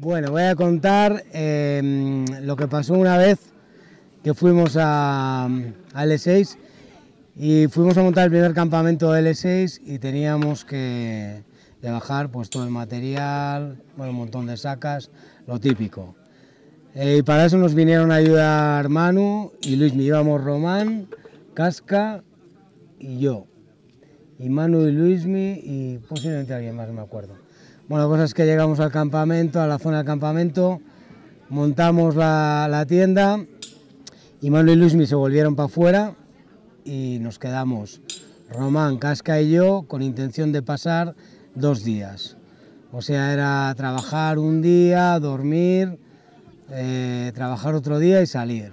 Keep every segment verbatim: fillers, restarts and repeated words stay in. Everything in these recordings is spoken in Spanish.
Bueno, voy a contar eh, lo que pasó una vez que fuimos a, a L seis y fuimos a montar el primer campamento de L seis y teníamos que de bajar pues todo el material, bueno, un montón de sacas, lo típico. Eh, y para eso nos vinieron a ayudar Manu y Luis, me íbamos Román, Casca y yo. Y Manu y Luismi y posiblemente alguien más, no me acuerdo. Bueno, la cosa es que llegamos al campamento, a la zona del campamento, montamos la, la tienda y Manu y Luismi se volvieron para afuera y nos quedamos Román, Casca y yo con intención de pasar dos días. O sea, era trabajar un día, dormir, eh, trabajar otro día y salir.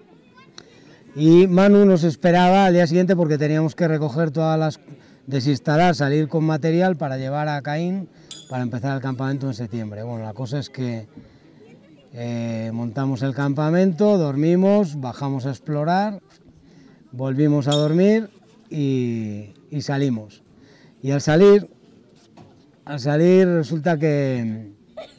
Y Manu nos esperaba al día siguiente porque teníamos que recoger todas las... desinstalar, salir con material para llevar a Caín para empezar el campamento en septiembre. Bueno, la cosa es que eh, montamos el campamento, dormimos, bajamos a explorar, volvimos a dormir y, y salimos. Y al salir, al salir resulta que...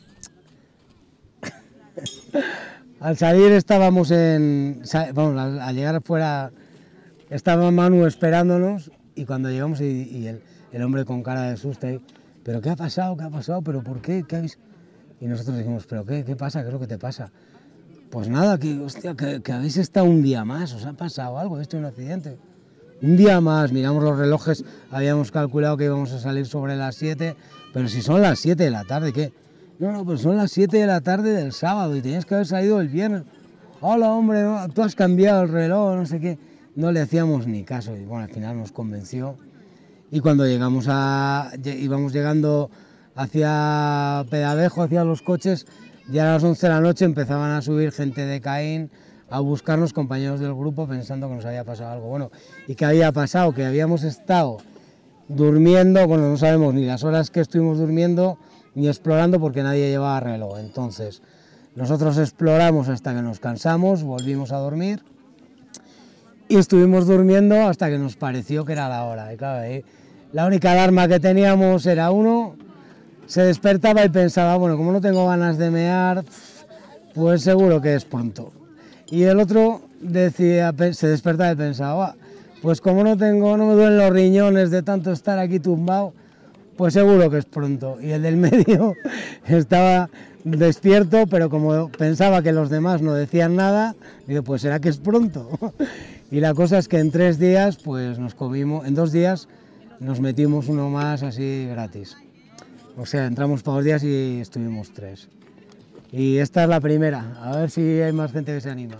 al salir estábamos en... Vamos, al, al llegar fuera estaba Manu esperándonos. Y cuando llegamos y, y el, el hombre con cara de susto ahí, ¿pero qué ha pasado? ¿Qué ha pasado? ¿Pero por qué? ¿Qué habéis...? Y nosotros dijimos, ¿pero qué? ¿Qué pasa? ¿Qué es lo que te pasa? Pues nada, que, hostia, que, que habéis estado un día más, ¿os ha pasado algo? ¿Esto es un accidente? Un día más, miramos los relojes, habíamos calculado que íbamos a salir sobre las siete, pero si son las siete de la tarde, ¿qué? No, no, pues son las siete de la tarde del sábado y tenías que haber salido el viernes. Hola, hombre, no, tú has cambiado el reloj, no sé qué. No le hacíamos ni caso y bueno, al final nos convenció y cuando llegamos a, íbamos llegando hacia Pedavejo, hacia los coches, ya a las once de la noche empezaban a subir gente de Caín a buscarnos, compañeros del grupo, pensando que nos había pasado algo. Bueno, ¿y qué había pasado? Que habíamos estado durmiendo, bueno, no sabemos ni las horas que estuvimos durmiendo ni explorando porque nadie llevaba reloj. Entonces, nosotros exploramos hasta que nos cansamos, volvimos a dormir. Y estuvimos durmiendo hasta que nos pareció que era la hora. Y claro, ahí, la única alarma que teníamos era uno, se despertaba y pensaba, bueno, como no tengo ganas de mear, pues seguro que es pronto. Y el otro decía, se despertaba y pensaba, pues como no tengo, no me duelen los riñones de tanto estar aquí tumbado, pues seguro que es pronto. Y el del medio estaba despierto, pero como pensaba que los demás no decían nada, digo, pues será que es pronto. Y la cosa es que en tres días, pues nos comimos, en dos días nos metimos uno más así gratis. O sea, entramos para dos días y estuvimos tres. Y esta es la primera, a ver si hay más gente que se anima.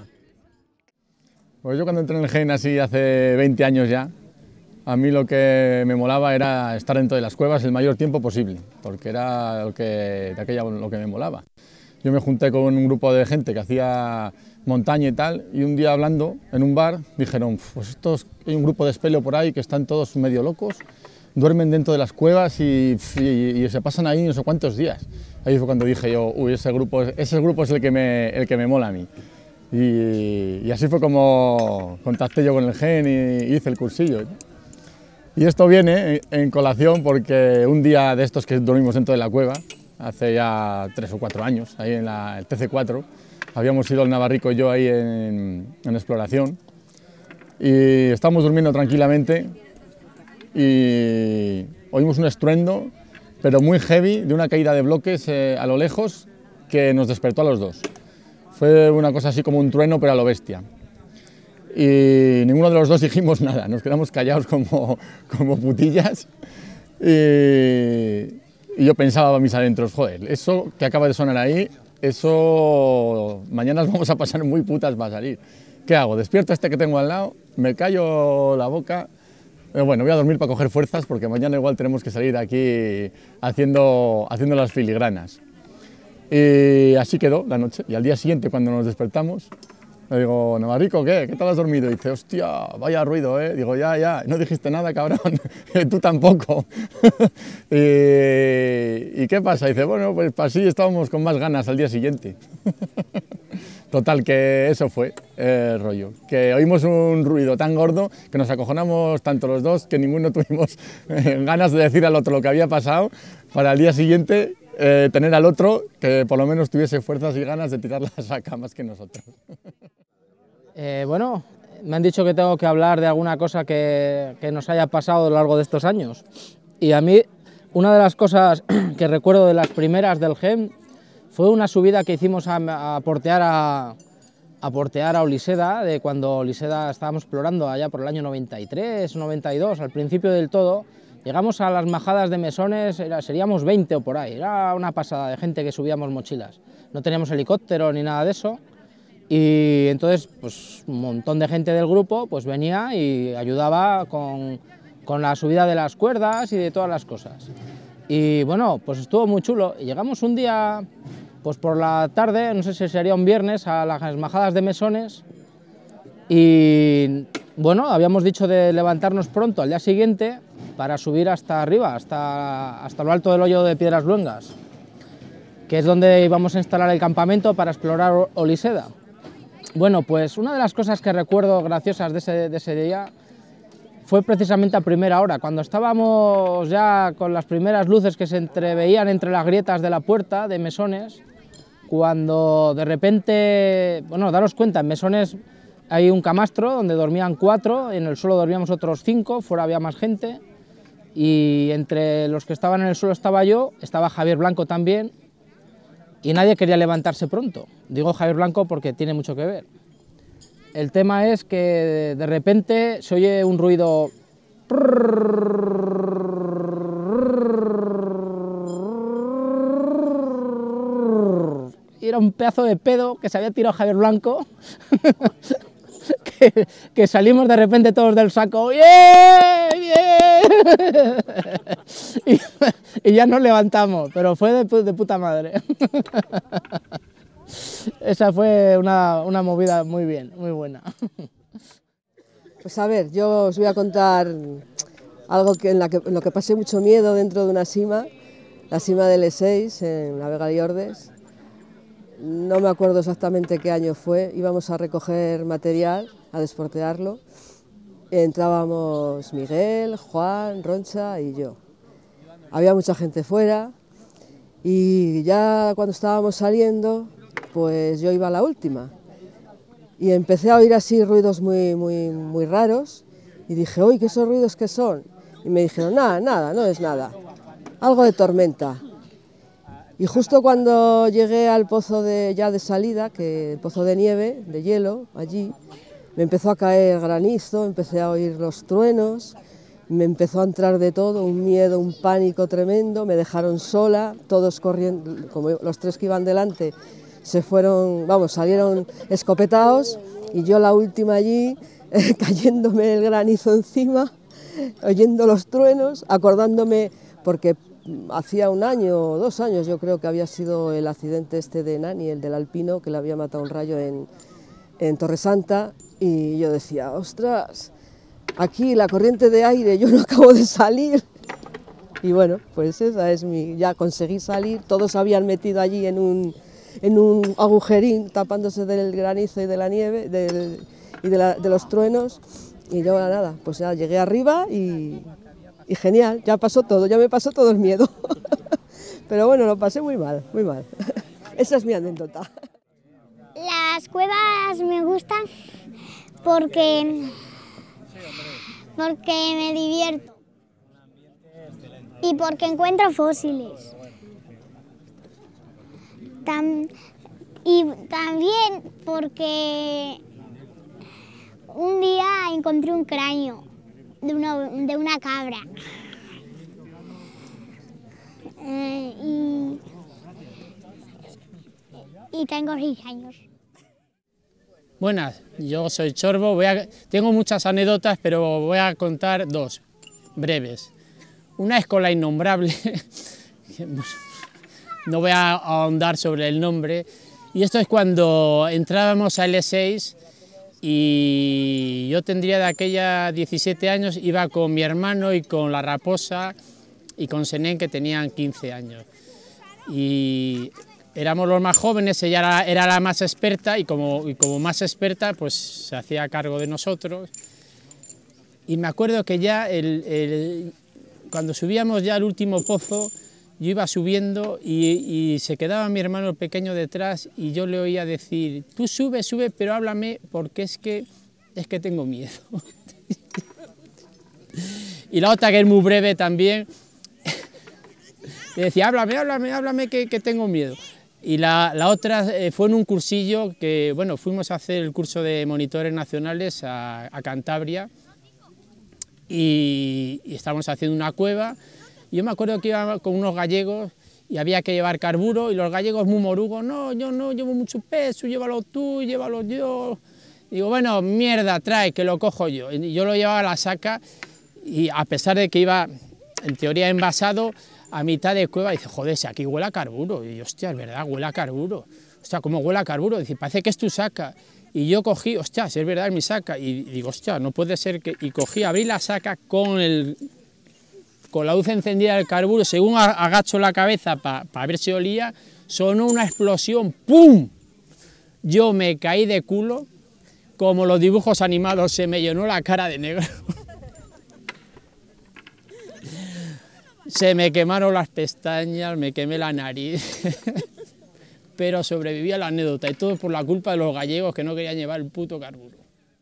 Pues yo cuando entré en el Jaén así hace veinte años ya, a mí lo que me molaba era estar dentro de las cuevas el mayor tiempo posible, porque era lo que, de aquella, lo que me molaba. Yo me junté con un grupo de gente que hacía montaña y tal, y un día hablando en un bar dijeron, pues estos, hay un grupo de espeleo por ahí que están todos medio locos, duermen dentro de las cuevas y, y, y se pasan ahí no sé cuántos días. Ahí fue cuando dije yo, uy, ese grupo, ese grupo es el que me, el que me mola a mí. Y, y así fue como contacté yo con el Jaén y hice el cursillo. Y esto viene en colación porque un día de estos que dormimos dentro de la cueva, hace ya tres o cuatro años, ahí en la, el T C cuatro, habíamos ido el Navarrico y yo ahí en, en exploración y estábamos durmiendo tranquilamente y oímos un estruendo, pero muy heavy, de una caída de bloques eh, a lo lejos que nos despertó a los dos. Fue una cosa así como un trueno, pero a lo bestia. Y ninguno de los dos dijimos nada, nos quedamos callados como, como putillas y, y yo pensaba a mis adentros, joder, eso que acaba de sonar ahí, eso mañana nos vamos a pasar muy putas para salir. ¿Qué hago? Despierto a este que tengo al lado, me callo la boca, pero bueno, voy a dormir para coger fuerzas porque mañana igual tenemos que salir aquí haciendo, haciendo las filigranas. Y así quedó la noche y al día siguiente cuando nos despertamos, le digo, Navarrico, ¿qué? ¿Qué tal has dormido? Y dice, hostia, vaya ruido, ¿eh? Digo, ya, ya, no dijiste nada, cabrón, tú tampoco. y, ¿Y qué pasa? Y dice, bueno, pues así estábamos con más ganas al día siguiente. Total, que eso fue el rollo, que oímos un ruido tan gordo que nos acojonamos tanto los dos que ninguno tuvimos ganas de decir al otro lo que había pasado para el día siguiente eh, tener al otro que por lo menos tuviese fuerzas y ganas de tirar la saca más que nosotros. Eh, bueno, me han dicho que tengo que hablar de alguna cosa que, que nos haya pasado a lo largo de estos años. Y a mí, una de las cosas que recuerdo de las primeras del GEM fue una subida que hicimos a, a portear a, a portear a Oliseda, de cuando Oliseda estábamos explorando allá por el año noventa y tres, noventa y dos, al principio del todo. Llegamos a las majadas de Mesones, era, seríamos veinte o por ahí, era una pasada de gente que subíamos mochilas. No teníamos helicóptero ni nada de eso, y entonces pues, un montón de gente del grupo pues, venía y ayudaba con, con la subida de las cuerdas y de todas las cosas. Y bueno, pues estuvo muy chulo. Y llegamos un día, pues por la tarde, no sé si sería un viernes, a las majadas de Mesones, y bueno, habíamos dicho de levantarnos pronto al día siguiente para subir hasta arriba, hasta, hasta lo alto del hoyo de Piedras Luengas, que es donde íbamos a instalar el campamento para explorar Oliseda. Bueno, pues una de las cosas que recuerdo graciosas de ese, de ese día fue precisamente a primera hora, cuando estábamos ya con las primeras luces que se entreveían entre las grietas de la puerta de Mesones, cuando de repente, bueno, daros cuenta, en Mesones hay un camastro donde dormían cuatro, en el suelo dormíamos otros cinco, fuera había más gente, y entre los que estaban en el suelo estaba yo, estaba Javier Blanco también, y nadie quería levantarse pronto. Digo Javier Blanco porque tiene mucho que ver. El tema es que de repente se oye un ruido y era un pedazo de pedo que se había tirado Javier Blanco. Que, que salimos de repente todos del saco, ¡bien! ¡Bien! Y, y ya nos levantamos, pero fue de, de puta madre. Esa fue una, una movida muy bien, muy buena. Pues a ver, yo os voy a contar algo que en, la que, en lo que pasé mucho miedo dentro de una sima, la sima del E seis en la Vega Liordes. No me acuerdo exactamente qué año fue, íbamos a recoger material, a desportearlo. Entrábamos Miguel, Juan, Roncha y yo. Había mucha gente fuera y ya cuando estábamos saliendo, pues yo iba a la última. Y empecé a oír así ruidos muy, muy, muy raros y dije, uy, ¿qué esos ruidos qué son? Y me dijeron, nada, nada, no es nada, algo de tormenta. Y justo cuando llegué al pozo de, ya de salida, que el pozo de nieve, de hielo, allí, me empezó a caer granizo, empecé a oír los truenos, me empezó a entrar de todo, un miedo, un pánico tremendo, me dejaron sola, todos corriendo, como los tres que iban delante, se fueron, vamos, salieron escopetados, y yo la última allí, eh, cayéndome el granizo encima, oyendo los truenos, acordándome, porque hacía un año o dos años yo creo que había sido el accidente este de Nani, el del alpino, que le había matado un rayo en, en Torresanta, y yo decía, ostras, aquí la corriente de aire, yo no acabo de salir. Y bueno, pues esa es mi, ya conseguí salir, todos habían metido allí en un, en un agujerín tapándose del granizo y de la nieve del, y de, la, de los truenos, y yo nada, pues ya llegué arriba y... Y genial, ya pasó todo, ya me pasó todo el miedo. Pero bueno, lo pasé muy mal, muy mal. Esa es mi anécdota. Las cuevas me gustan porque, porque me divierto y porque encuentro fósiles. Tam, y también porque un día encontré un cráneo de una, de una cabra. Eh, y, y tengo seis años. Buenas, yo soy Chorbo, voy a, tengo muchas anécdotas, pero voy a contar dos, breves. Una es con la innombrable, no voy a ahondar sobre el nombre, y esto es cuando entrábamos al E seis, y yo tendría de aquella diecisiete años, iba con mi hermano y con la Raposa y con Senén, que tenían quince años. Y éramos los más jóvenes, ella era, era la más experta, y como, y como más experta pues se hacía cargo de nosotros. Y me acuerdo que ya el, el, cuando subíamos ya al último pozo, yo iba subiendo y, y se quedaba mi hermano pequeño detrás y yo le oía decir, tú sube, sube, pero háblame porque es que, es que tengo miedo. Y la otra, que es muy breve también, le decía, háblame, háblame, háblame que, que tengo miedo. Y la, la otra eh, fue en un cursillo que, bueno, fuimos a hacer el curso de monitores nacionales a, a Cantabria y, y estábamos haciendo una cueva. Y yo me acuerdo que iba con unos gallegos y había que llevar carburo y los gallegos muy morugos, no, yo no llevo mucho peso, llévalo tú, llévalo yo. Y digo, bueno, mierda, trae, que lo cojo yo. Y yo lo llevaba a la saca y a pesar de que iba, en teoría, envasado, a mitad de cueva, dice, joder, si aquí huele a carburo. Y yo, hostia, es verdad, huele a carburo. Hostia, ¿cómo huele a carburo? Dice, parece que es tu saca. Y yo cogí, hostia, si es verdad, es mi saca. Y digo, hostia, no puede ser que... Y cogí, abrí la saca con el... con la luz encendida del carburo, según agacho la cabeza para pa ver si olía, sonó una explosión, ¡pum! Yo me caí de culo, como los dibujos animados, se me llenó la cara de negro. Se me quemaron las pestañas, me quemé la nariz, pero sobreviví a la anécdota, y todo por la culpa de los gallegos que no querían llevar el puto carburo.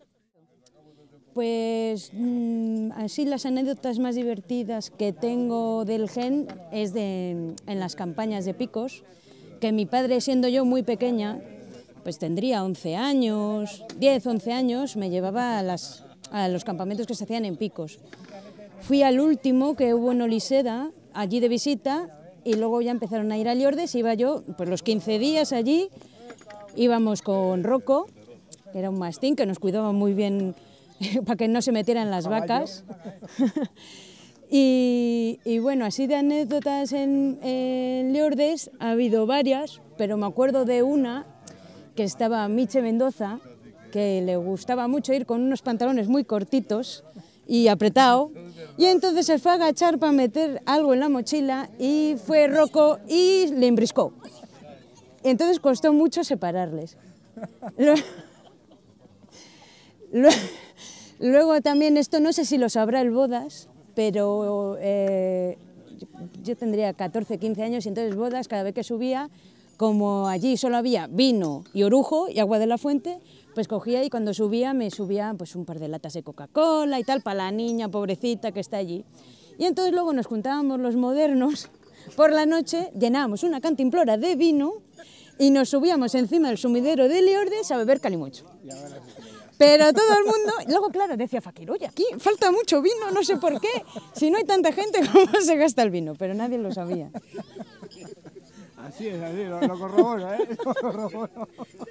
Pues mmm, así las anécdotas más divertidas que tengo del Gen es de, en las campañas de picos, que mi padre, siendo yo muy pequeña, pues tendría once años, diez, once años, me llevaba a, las, a los campamentos que se hacían en picos. Fui al último que hubo en Oliseda, allí de visita, y luego ya empezaron a ir a Liordes, iba yo, pues los quince días allí, íbamos con Rocco, que era un mastín que nos cuidaba muy bien para que no se metieran las vacas. y, y bueno, así de anécdotas en, en Liordes ha habido varias, pero me acuerdo de una que estaba Miche Mendoza, que le gustaba mucho ir con unos pantalones muy cortitos y apretado, y entonces se fue a agachar para meter algo en la mochila y fue Rocco y le embriscó. Entonces costó mucho separarles. Luego, luego también, esto no sé si lo sabrá el Bodas, pero eh, yo tendría catorce, quince años y entonces Bodas, cada vez que subía, como allí solo había vino y orujo y agua de la fuente, pues cogía y cuando subía me subía pues un par de latas de Coca-Cola y tal, para la niña pobrecita que está allí. Y entonces luego nos juntábamos los modernos, por la noche llenábamos una cantimplora de vino y nos subíamos encima del sumidero de Liordes a beber calimocho. Pero todo el mundo, luego claro, decía Fakir, oye, aquí falta mucho vino, no sé por qué, si no hay tanta gente, ¿cómo se gasta el vino? Pero nadie lo sabía. Así es, así, lo, lo corroboro, ¿eh? Lo corroboro.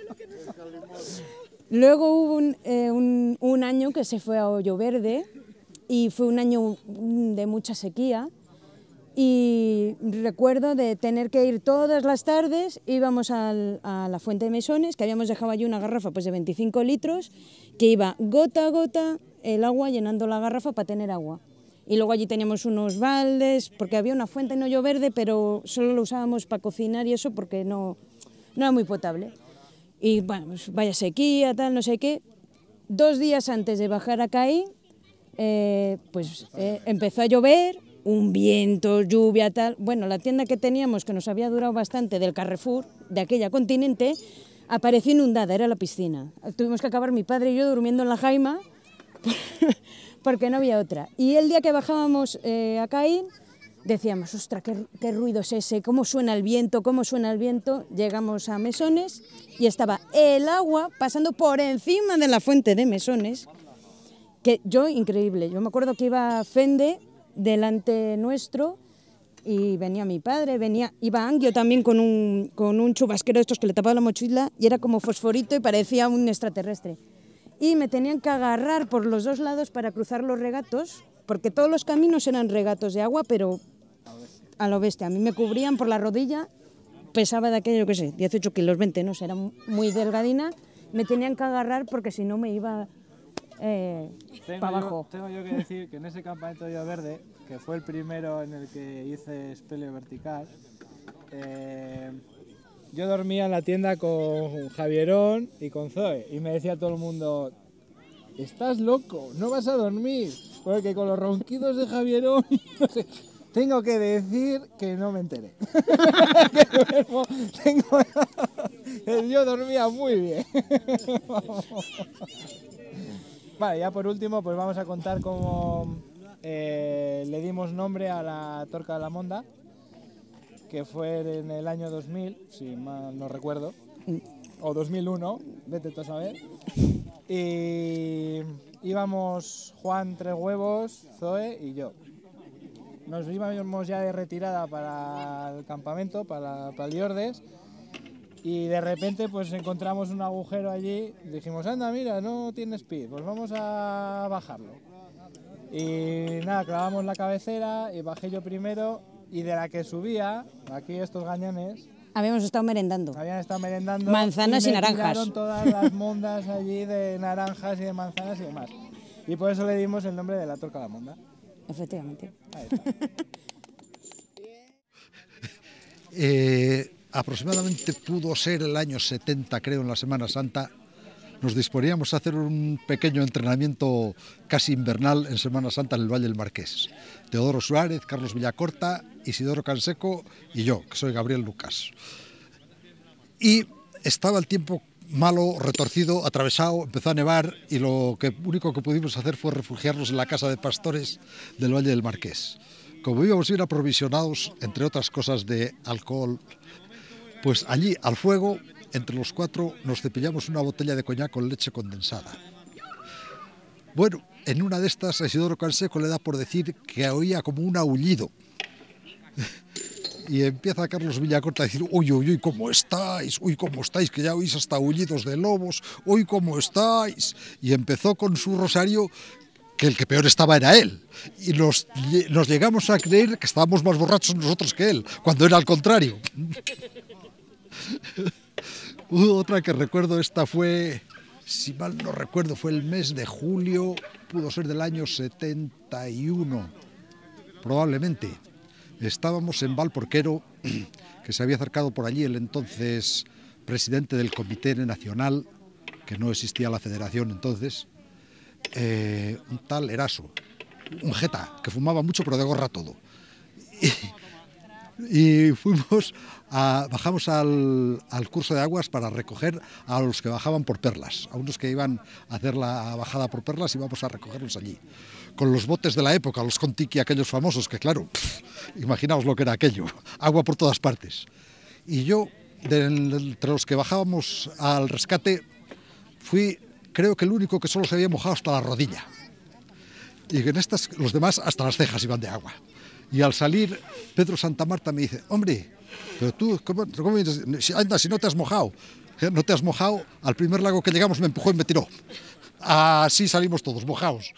Luego hubo un, eh, un, un año que se fue a Hoyo Verde y fue un año de mucha sequía y recuerdo de tener que ir todas las tardes, íbamos al, a la Fuente de Mesones, que habíamos dejado allí una garrafa pues, de veinticinco litros, que iba gota a gota el agua llenando la garrafa para tener agua. Y luego allí teníamos unos baldes, porque había una fuente en Hoyo Verde, pero solo lo usábamos para cocinar y eso porque no, no era muy potable. Y bueno, pues vaya sequía, tal, no sé qué. Dos días antes de bajar a Caín, eh, pues eh, empezó a llover, un viento, lluvia, tal. Bueno, la tienda que teníamos, que nos había durado bastante, del Carrefour, de aquella Continente, apareció inundada, era la piscina. Tuvimos que acabar mi padre y yo durmiendo en la jaima, porque no había otra. Y el día que bajábamos eh, a Caín, decíamos, ostras, qué, qué ruido es ese, cómo suena el viento, cómo suena el viento. Llegamos a Mesones y estaba el agua pasando por encima de la fuente de Mesones, que yo, increíble, yo me acuerdo que iba Fende delante nuestro y venía mi padre, venía, iba Anguio también con un, con un chubasquero de estos que le tapaba la mochila y era como fosforito y parecía un extraterrestre. Y me tenían que agarrar por los dos lados para cruzar los regatos, porque todos los caminos eran regatos de agua, pero a lo bestia. A mí me cubrían por la rodilla, pesaba de aquello, qué sé, dieciocho kilos, veinte, no sé, era muy delgadina, me tenían que agarrar porque si no me iba eh, para abajo. Yo, tengo yo que decir que en ese campamento de Hoyo Verde, que fue el primero en el que hice espeleo vertical, eh, yo dormía en la tienda con Javierón y con Zoe y me decía todo el mundo, estás loco, no vas a dormir, porque con los ronquidos de Javierón, no sé, tengo que decir que no me enteré. Que duermo, tengo... Yo dormía muy bien. Vale, ya por último, pues vamos a contar cómo eh, le dimos nombre a la Torca de la Monda, que fue en el año dos mil, si mal no recuerdo, o dos mil uno, vete tú a saber. Y íbamos Juan Tres Huevos, Zoe y yo. Nos íbamos ya de retirada para el campamento, para, para el Llordes, y de repente pues encontramos un agujero allí, dijimos, anda, mira, no tiene speed, pues vamos a bajarlo. Y nada, clavamos la cabecera y bajé yo primero, y de la que subía, aquí estos gañanes, Habíamos estado merendando. habían estado merendando Manzanas y me naranjas. tiraron todas las mondas allí de naranjas y de manzanas y demás. Y por eso le dimos el nombre de la Torca de la Monda. Efectivamente. Ahí está. Eh, aproximadamente pudo ser el año setenta, creo, en la Semana Santa. Nos disponíamos a hacer un pequeño entrenamiento casi invernal en Semana Santa en el Valle del Marqués. Teodoro Suárez, Carlos Villacorta, Isidoro Canseco y yo, que soy Gabriel Lucas. Y estaba el tiempo malo, retorcido, atravesado, empezó a nevar y lo que, único que pudimos hacer fue refugiarnos en la casa de pastores del Valle del Marqués. Como íbamos bien aprovisionados, entre otras cosas de alcohol, pues allí al fuego, entre los cuatro, nos cepillamos una botella de coñac con leche condensada. Bueno, en una de estas a Isidoro Canseco le da por decir que oía como un aullido. Y empieza Carlos Villacorta a decir, uy, uy, uy, ¿cómo estáis? Uy, ¿cómo estáis? Que ya oís hasta aullidos de lobos. Uy, ¿cómo estáis? Y empezó con su rosario, que el que peor estaba era él. Y nos, nos llegamos a creer que estábamos más borrachos nosotros que él, cuando era al contrario. Otra que recuerdo, esta fue, si mal no recuerdo, fue el mes de julio, pudo ser del año setenta y uno, probablemente. Estábamos en Valporquero, que se había acercado por allí el entonces presidente del Comité Nacional, que no existía la federación entonces, eh, un tal Eraso, un jeta, que fumaba mucho pero de gorra todo. Y, y fuimos a, bajamos al, al curso de aguas para recoger a los que bajaban por Perlas, a unos que iban a hacer la bajada por Perlas, íbamos a recogerlos allí. Con los botes de la época, los Contiki, aquellos famosos, que claro, pff, imaginaos lo que era aquello, agua por todas partes. Y yo, de, entre los que bajábamos al rescate, fui, creo que el único que solo se había mojado hasta la rodilla. Y en estas, los demás hasta las cejas iban de agua. Y al salir, Pedro Santamarta me dice, hombre, pero tú, ¿cómo, cómo vienes? Anda, si no te has mojado. No te has mojado, al primer lago que llegamos me empujó y me tiró. Así salimos todos, mojados.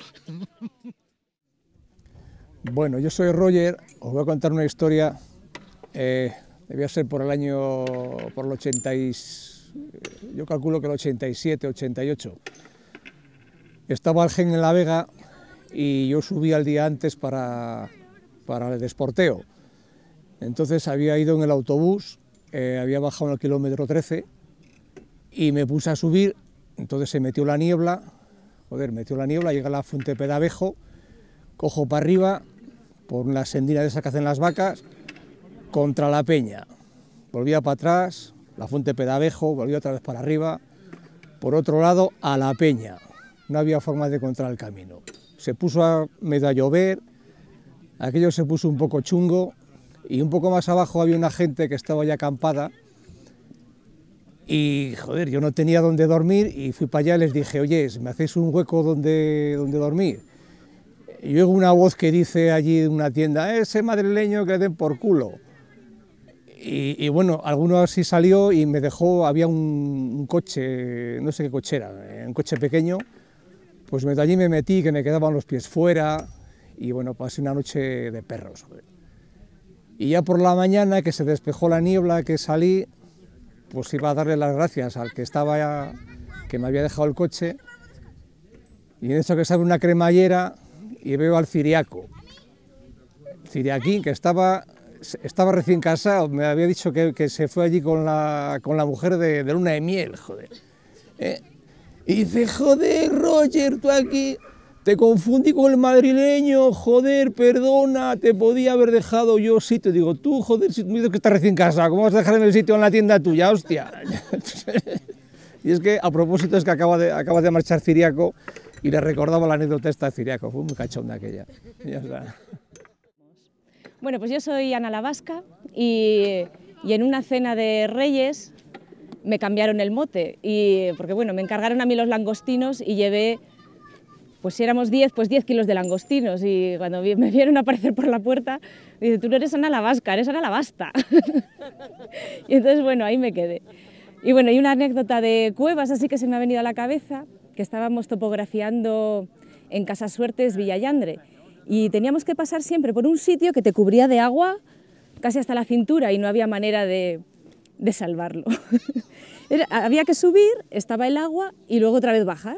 Bueno, yo soy Roger, os voy a contar una historia, eh, debía ser por el año, por el ochenta y, yo calculo que el ochenta y siete, ochenta y ocho. Estaba Algen en La Vega y yo subí al día antes para, para el desporteo. Entonces había ido en el autobús, eh, había bajado en el kilómetro trece y me puse a subir. Entonces se metió la niebla, joder, metió la niebla, llega a la Fuente Pedavejo, cojo para arriba, por una sendina de esa que hacen las vacas, contra la peña. Volvía para atrás, la Fuente Pedavejo, volvía otra vez para arriba, por otro lado a la peña. No había forma de encontrar el camino. Se puso a medio a llover, aquello se puso un poco chungo, y un poco más abajo había una gente que estaba ya acampada. Y, joder, yo no tenía dónde dormir y fui para allá y les dije, oye, ¿me hacéis un hueco donde, donde dormir? Y oigo una voz que dice allí en una tienda, ese madrileño que den por culo. Y, y bueno, alguno así salió y me dejó, había un, un coche, no sé qué coche era, un coche pequeño, pues me, allí me metí, que me quedaban los pies fuera y bueno, pasé una noche de perros. Joder. Y ya por la mañana, que se despejó la niebla, que salí, pues iba a darle las gracias al que estaba, que me había dejado el coche, y en eso que sale una cremallera y veo al ciriaco, ciriaquín, que estaba, estaba recién casado, me había dicho que, que se fue allí con la, con la mujer de, de luna de miel, joder. ¿Eh? Y dice, joder, Roger, tú aquí, te confundí con el madrileño, joder, perdona, te podía haber dejado yo sitio. Digo, tú, joder, si tú me dices que estás recién casado, ¿cómo vas a dejarme el sitio en la tienda tuya, hostia? Y es que, a propósito, es que acaba de, acaba de marchar Ciriaco y le recordaba la anécdota esta de Ciriaco, fue muy cachonda aquella. Ya está. Bueno, pues yo soy Ana Lavasca y, y en una cena de Reyes me cambiaron el mote, y, porque bueno, me encargaron a mí los langostinos y llevé, pues si éramos diez, pues diez kilos de langostinos, y cuando me vieron aparecer por la puerta, me dice, tú no eres Ana Lavasca, eres Ana Lavasta. Y entonces, bueno, ahí me quedé. Y bueno, hay una anécdota de cuevas así que se me ha venido a la cabeza, que estábamos topografiando en Casasuertes, Villallandre, y teníamos que pasar siempre por un sitio que te cubría de agua casi hasta la cintura y no había manera de, de salvarlo. Era, había que subir, estaba el agua y luego otra vez bajar.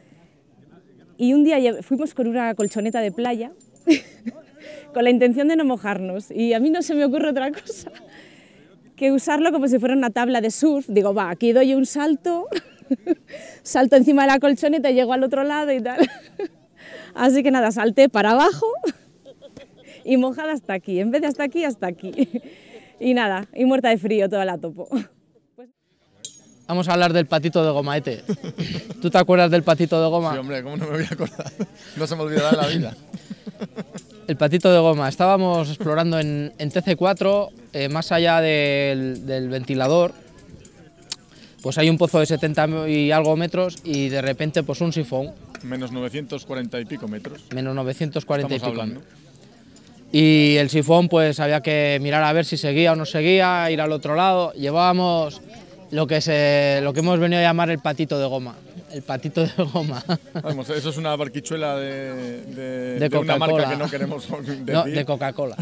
Y un día fuimos con una colchoneta de playa con la intención de no mojarnos, y a mí no se me ocurre otra cosa que usarlo como si fuera una tabla de surf. Digo, va, aquí doy un salto, salto encima de la colchoneta y llego al otro lado y tal. Así que nada, salté para abajo y mojada hasta aquí, en vez de hasta aquí, hasta aquí. Y nada, y muerta de frío toda la topo. Vamos a hablar del patito de goma, Ete. ¿Tú te acuerdas del patito de goma? Sí, hombre, ¿cómo no me voy a acordar? No se me olvidará de la vida. El patito de goma. Estábamos explorando en, en T C cuatro, eh, más allá del, del ventilador, pues hay un pozo de setenta y algo metros y de repente pues un sifón. Menos novecientos cuarenta y pico metros. Menos novecientos cuarenta Estamos y pico. hablando. Y el sifón pues había que mirar a ver si seguía o no seguía, ir al otro lado. Llevábamos lo que, se, lo que hemos venido a llamar el patito de goma. El patito de goma. Vamos, eso es una barquichuela de, de, de, de una marca que no queremos decir. No, de Coca-Cola.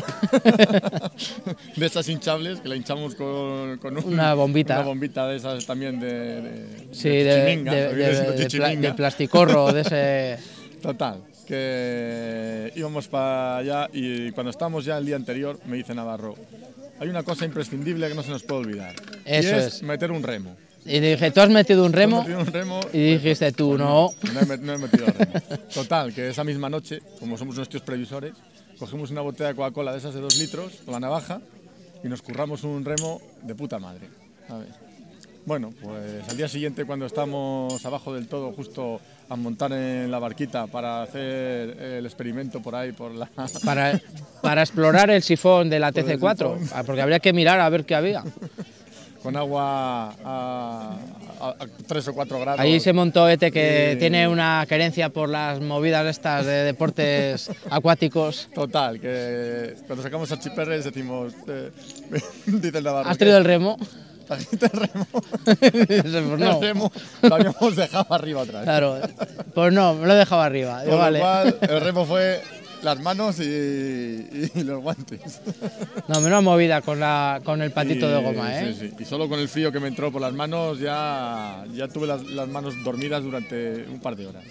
De esas hinchables, que la hinchamos con, con un, una bombita. Una bombita de esas también de, de, sí, de, de, chichiminga, de, de, de, de, pla, de plasticorro, de ese... Total, que íbamos para allá y cuando estábamos ya el día anterior me dice Navarro, hay una cosa imprescindible que no se nos puede olvidar. Eso y es, es meter un remo. Y dije, ¿tú has metido un remo? Metido un remo y dijiste tú, no. No he, no he metido el remo. Total, que esa misma noche, como somos unos tíos previsores, cogimos una botella de Coca-Cola de esas de dos litros con la navaja y nos curramos un remo de puta madre. A ver. Bueno, pues al día siguiente, cuando estamos abajo del todo, justo a montar en la barquita para hacer el experimento por ahí, por la... Para, para explorar el sifón de la T C cuatro, porque habría que mirar a ver qué había. Con agua a, a, a tres o cuatro grados. Allí se montó Ete, que y... tiene una querencia por las movidas estas de deportes acuáticos. Total, que cuando sacamos archiperres decimos, eh, dice el Navarro. ¿Has traído el remo? ¿Trajiste el remo? Pues no. El remo lo habíamos dejado arriba otra vez. Claro, pues no, me lo he dejado arriba. Por Digo, lo vale. cual, el remo fue las manos y, y, y los guantes. No, menos movida con, la, con el patito y, de goma, ¿eh? Sí, sí. Y solo con el frío que me entró por las manos ya, ya tuve las, las manos dormidas durante un par de horas.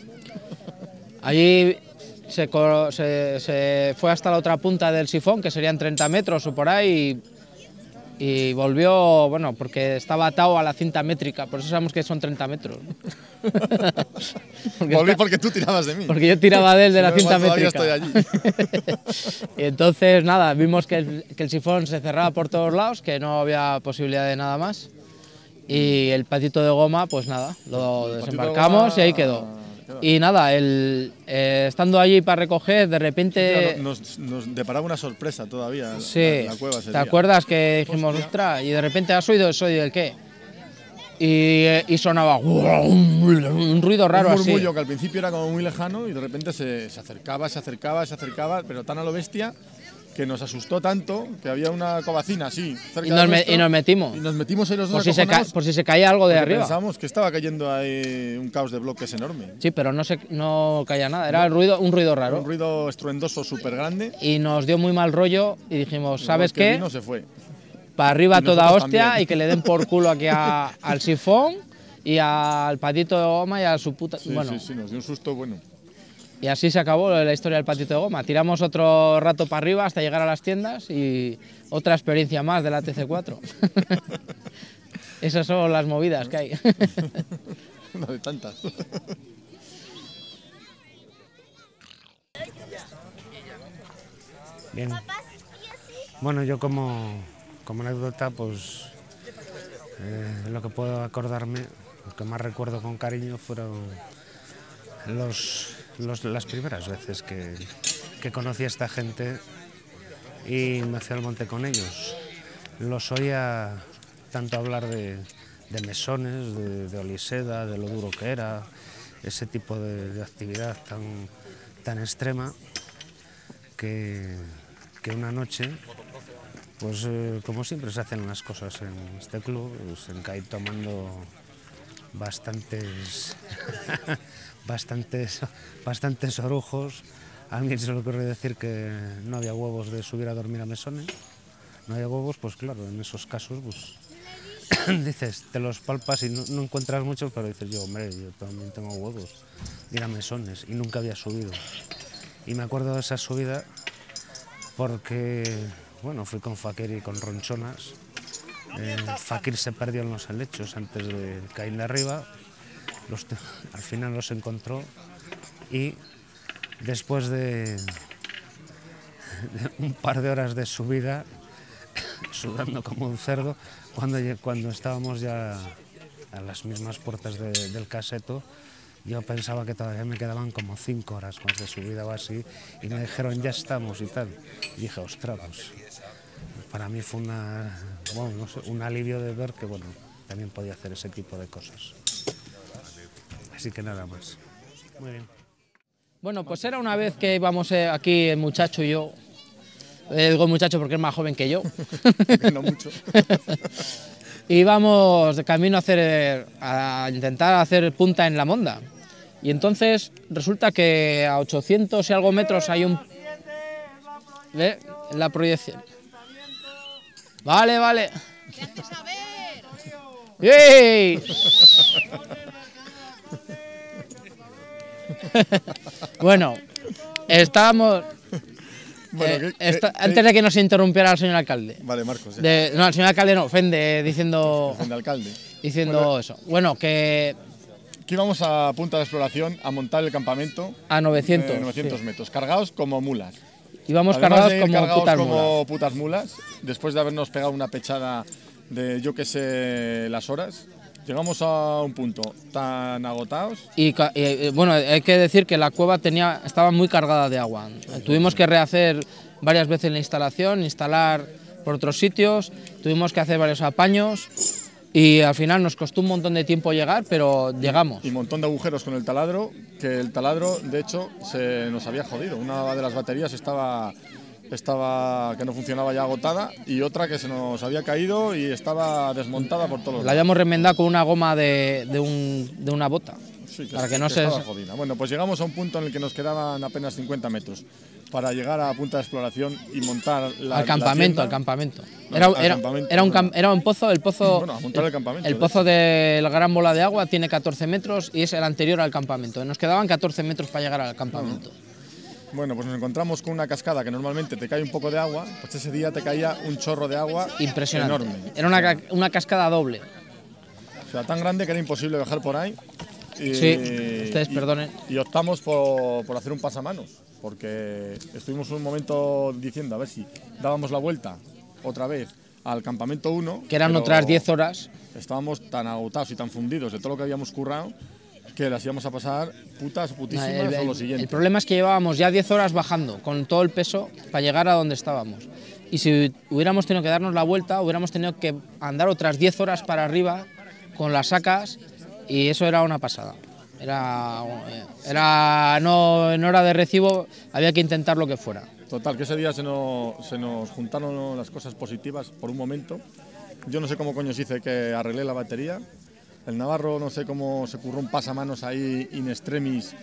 Allí se, se, se fue hasta la otra punta del sifón, que serían treinta metros o por ahí, y, y volvió, bueno, porque estaba atado a la cinta métrica, por eso sabemos que son treinta metros. porque Volví está, porque tú tirabas de mí. Porque yo tiraba de él de si la no, cinta métrica. Estoy allí. Y entonces, nada, vimos que el, que el sifón se cerraba por todos lados, que no había posibilidad de nada más. Y el patito de goma, pues nada, lo desembarcamos de y ahí quedó. Y nada, el, eh, estando allí para recoger, de repente... Sí, nos, nos deparaba una sorpresa todavía sí, en la cueva ese ¿te día. acuerdas que dijimos, ostras, y de repente has oído, ¿soy del qué? Y, y sonaba un ruido raro así. Un murmullo así, que al principio era como muy lejano y de repente se, se acercaba, se acercaba, se acercaba, pero tan a lo bestia que nos asustó tanto que había una covacina así cerca y nos, de me, nuestro, y nos metimos. Y nos metimos en los por dos si, se ca, por si se caía algo de arriba. Pensábamos que estaba cayendo ahí un caos de bloques enorme. Sí, pero no, se, no caía nada, era no, ruido, un ruido raro. Un ruido estruendoso súper grande. Y nos dio muy mal rollo y dijimos, ¿sabes qué? Vino, se fue. Para arriba toda hostia también. Y que le den por culo aquí a, al sifón y al patito de goma y a su puta... Sí, bueno. sí, sí, nos dio un susto bueno. Y así se acabó la historia del patito de goma. Tiramos otro rato para arriba hasta llegar a las tiendas y otra experiencia más de la T C cuatro. Esas son las movidas que hay. Una de tantas. Bien. Bueno, yo como, como anécdota, pues eh, lo que puedo acordarme, lo que más recuerdo con cariño fueron los, los, las primeras veces que, que conocí a esta gente y me fui al monte con ellos. Los oía tanto hablar de, de mesones, de, de oliseda, de lo duro que era, ese tipo de, de actividad tan, tan extrema, que, que una noche, pues eh, como siempre se hacen las cosas en este club, pues, en caí tomando bastantes, bastantes, bastantes orujos. A alguien se le ocurrió decir que no había huevos de subir a dormir a mesones. No había huevos, pues claro, en esos casos, pues dices, te los palpas y no, no encuentras muchos, pero dices yo, hombre, yo también tengo huevos de ir a mesones y nunca había subido. Y me acuerdo de esa subida porque, bueno, fui con Fakir y con Ronchonas. Eh, Fakir se perdió en los helechos antes de caer de arriba, los, al final los encontró y después de, de un par de horas de subida, sudando como un cerdo, cuando, cuando estábamos ya a las mismas puertas de, del caseto, yo pensaba que todavía me quedaban como cinco horas más de subida o así, y me dijeron, ya estamos y tal. Y dije, ostras, pues, para mí fue una, bueno, no sé, un alivio de ver que bueno, también podía hacer ese tipo de cosas. Así que nada más. Muy bien. Bueno, pues era una vez que íbamos eh, aquí el muchacho y yo. Eh, digo muchacho porque es más joven que yo. No mucho. Íbamos de camino a, hacer, a intentar hacer punta en la Monda. Y entonces resulta que a ochocientos y algo metros hay un... ¿Ve? En la proyección. Vale, vale. ¡Ey! Bueno, estábamos... Bueno, eh, que, esta, que, antes de que nos interrumpiera el señor alcalde. Vale, Marcos. De, no, el señor alcalde no, ofende, diciendo... Ofende alcalde. Diciendo bueno, eso. Bueno, que... Aquí vamos a punta de exploración a montar el campamento. A novecientos. Eh, novecientos sí. metros, cargados como mulas. Íbamos cargados como, cargados putas, como mulas. putas mulas. Después de habernos pegado una pechada de yo que sé las horas. Llegamos a un punto tan agotados. Y, y bueno, hay que decir que la cueva tenía, estaba muy cargada de agua. Tuvimos que rehacer varias veces la instalación, instalar por otros sitios, tuvimos que hacer varios apaños y al final nos costó un montón de tiempo llegar, pero llegamos. Y un montón de agujeros con el taladro, que el taladro de hecho se nos había jodido. Una de las baterías estaba... estaba que no funcionaba ya agotada y otra que se nos había caído y estaba desmontada por todos los lados. La habíamos remendado con una goma de, de, un, de una bota. Sí, que, para que que no se... estaba jodida. Bueno, pues llegamos a un punto en el que nos quedaban apenas cincuenta metros para llegar a punta de exploración y montar la Al campamento, la al campamento. No, era, al era, campamento, era, un bueno. era un pozo, el pozo... Bueno, a montar el campamento. El pozo de la gran bola de agua tiene catorce metros y es el anterior al campamento. Nos quedaban catorce metros para llegar al campamento. Uh-huh. Bueno, pues nos encontramos con una cascada que normalmente te cae un poco de agua, pues ese día te caía un chorro de agua impresionante. Enorme. Era una, una cascada doble. O sea, tan grande que era imposible bajar por ahí. Y, sí, ustedes y, perdonen. Y optamos por, por hacer un pasamanos, porque estuvimos un momento diciendo a ver si dábamos la vuelta otra vez al campamento uno. Que eran otras diez horas. Estábamos tan agotados y tan fundidos de todo lo que habíamos currado que las íbamos a pasar putas, putísimas no, el, el, o lo siguiente. El problema es que llevábamos ya diez horas bajando con todo el peso para llegar a donde estábamos. Y si hubiéramos tenido que darnos la vuelta, hubiéramos tenido que andar otras diez horas para arriba con las sacas y eso era una pasada. Era, era no, no era de recibo, había que intentar lo que fuera. Total, que ese día se nos, se nos juntaron las cosas positivas por un momento. Yo no sé cómo coño se hice que arreglé la batería. El Navarro no sé cómo se curró un pasamanos ahí in extremis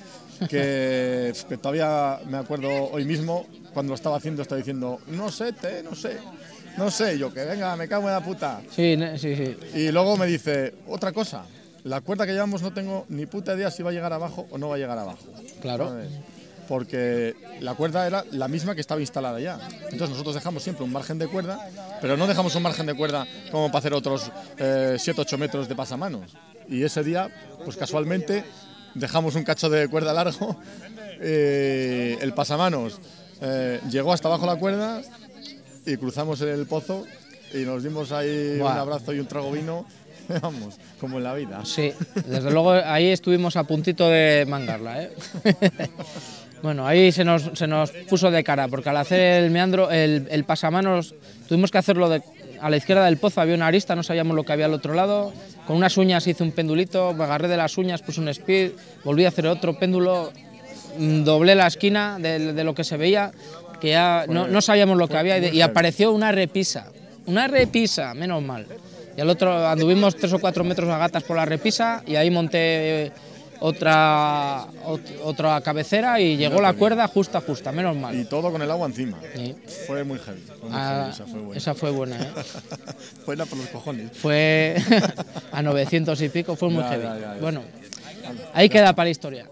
que, que todavía me acuerdo hoy mismo cuando lo estaba haciendo estaba diciendo no sé, te, no sé, no sé, yo que venga, me cago en la puta. Sí, sí, sí. Y luego me dice, otra cosa, la cuerda que llevamos no tengo ni puta idea si va a llegar abajo o no va a llegar abajo. Claro. ¿Sabes? Porque la cuerda era la misma que estaba instalada ya. Entonces nosotros dejamos siempre un margen de cuerda, pero no dejamos un margen de cuerda como para hacer otros eh, siete ocho metros de pasamanos. Y ese día, pues casualmente, dejamos un cacho de cuerda largo, eh, el pasamanos eh, llegó hasta abajo la cuerda y cruzamos el pozo y nos dimos ahí Buah. un abrazo y un trago vino, vamos, como en la vida. Sí, desde luego ahí estuvimos a puntito de mangarla, ¿eh? Bueno, ahí se nos, se nos puso de cara, porque al hacer el meandro, el, el pasamanos, tuvimos que hacerlo de, a la izquierda del pozo, había una arista, no sabíamos lo que había al otro lado, con unas uñas hice un pendulito, me agarré de las uñas, puse un speed, volví a hacer otro péndulo, doblé la esquina de, de lo que se veía, que ya no, no sabíamos lo que había, y, de, y apareció una repisa, una repisa, menos mal. Y al otro anduvimos tres o cuatro metros a gatas por la repisa, y ahí monté otra, ot, otra cabecera y llegó la cuerda justa, justa, menos mal. Y todo con el agua encima. Sí. Fue muy heavy. Fue muy ah, heavy esa fue buena. Esa fue buena, ¿eh? Buena por los cojones. Fue a novecientos y pico, fue muy ya, heavy. Ya, ya, ya. Bueno, ahí queda para la historia.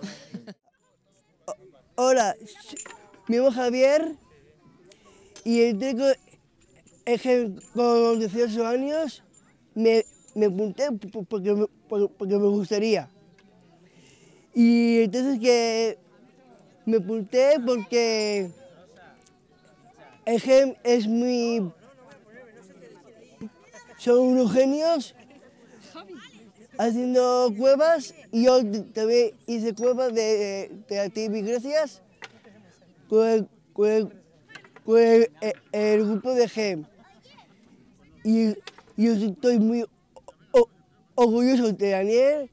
Hola, me llamo Javier y tengo con dieciocho años me, me apunté porque me, porque me gustaría. Y entonces que me apunté porque el G E M es muy... son unos genios haciendo cuevas y yo también hice cuevas de, de actividad gracias con el, con el, con el, el grupo de G E M. Y yo estoy muy orgulloso de Daniel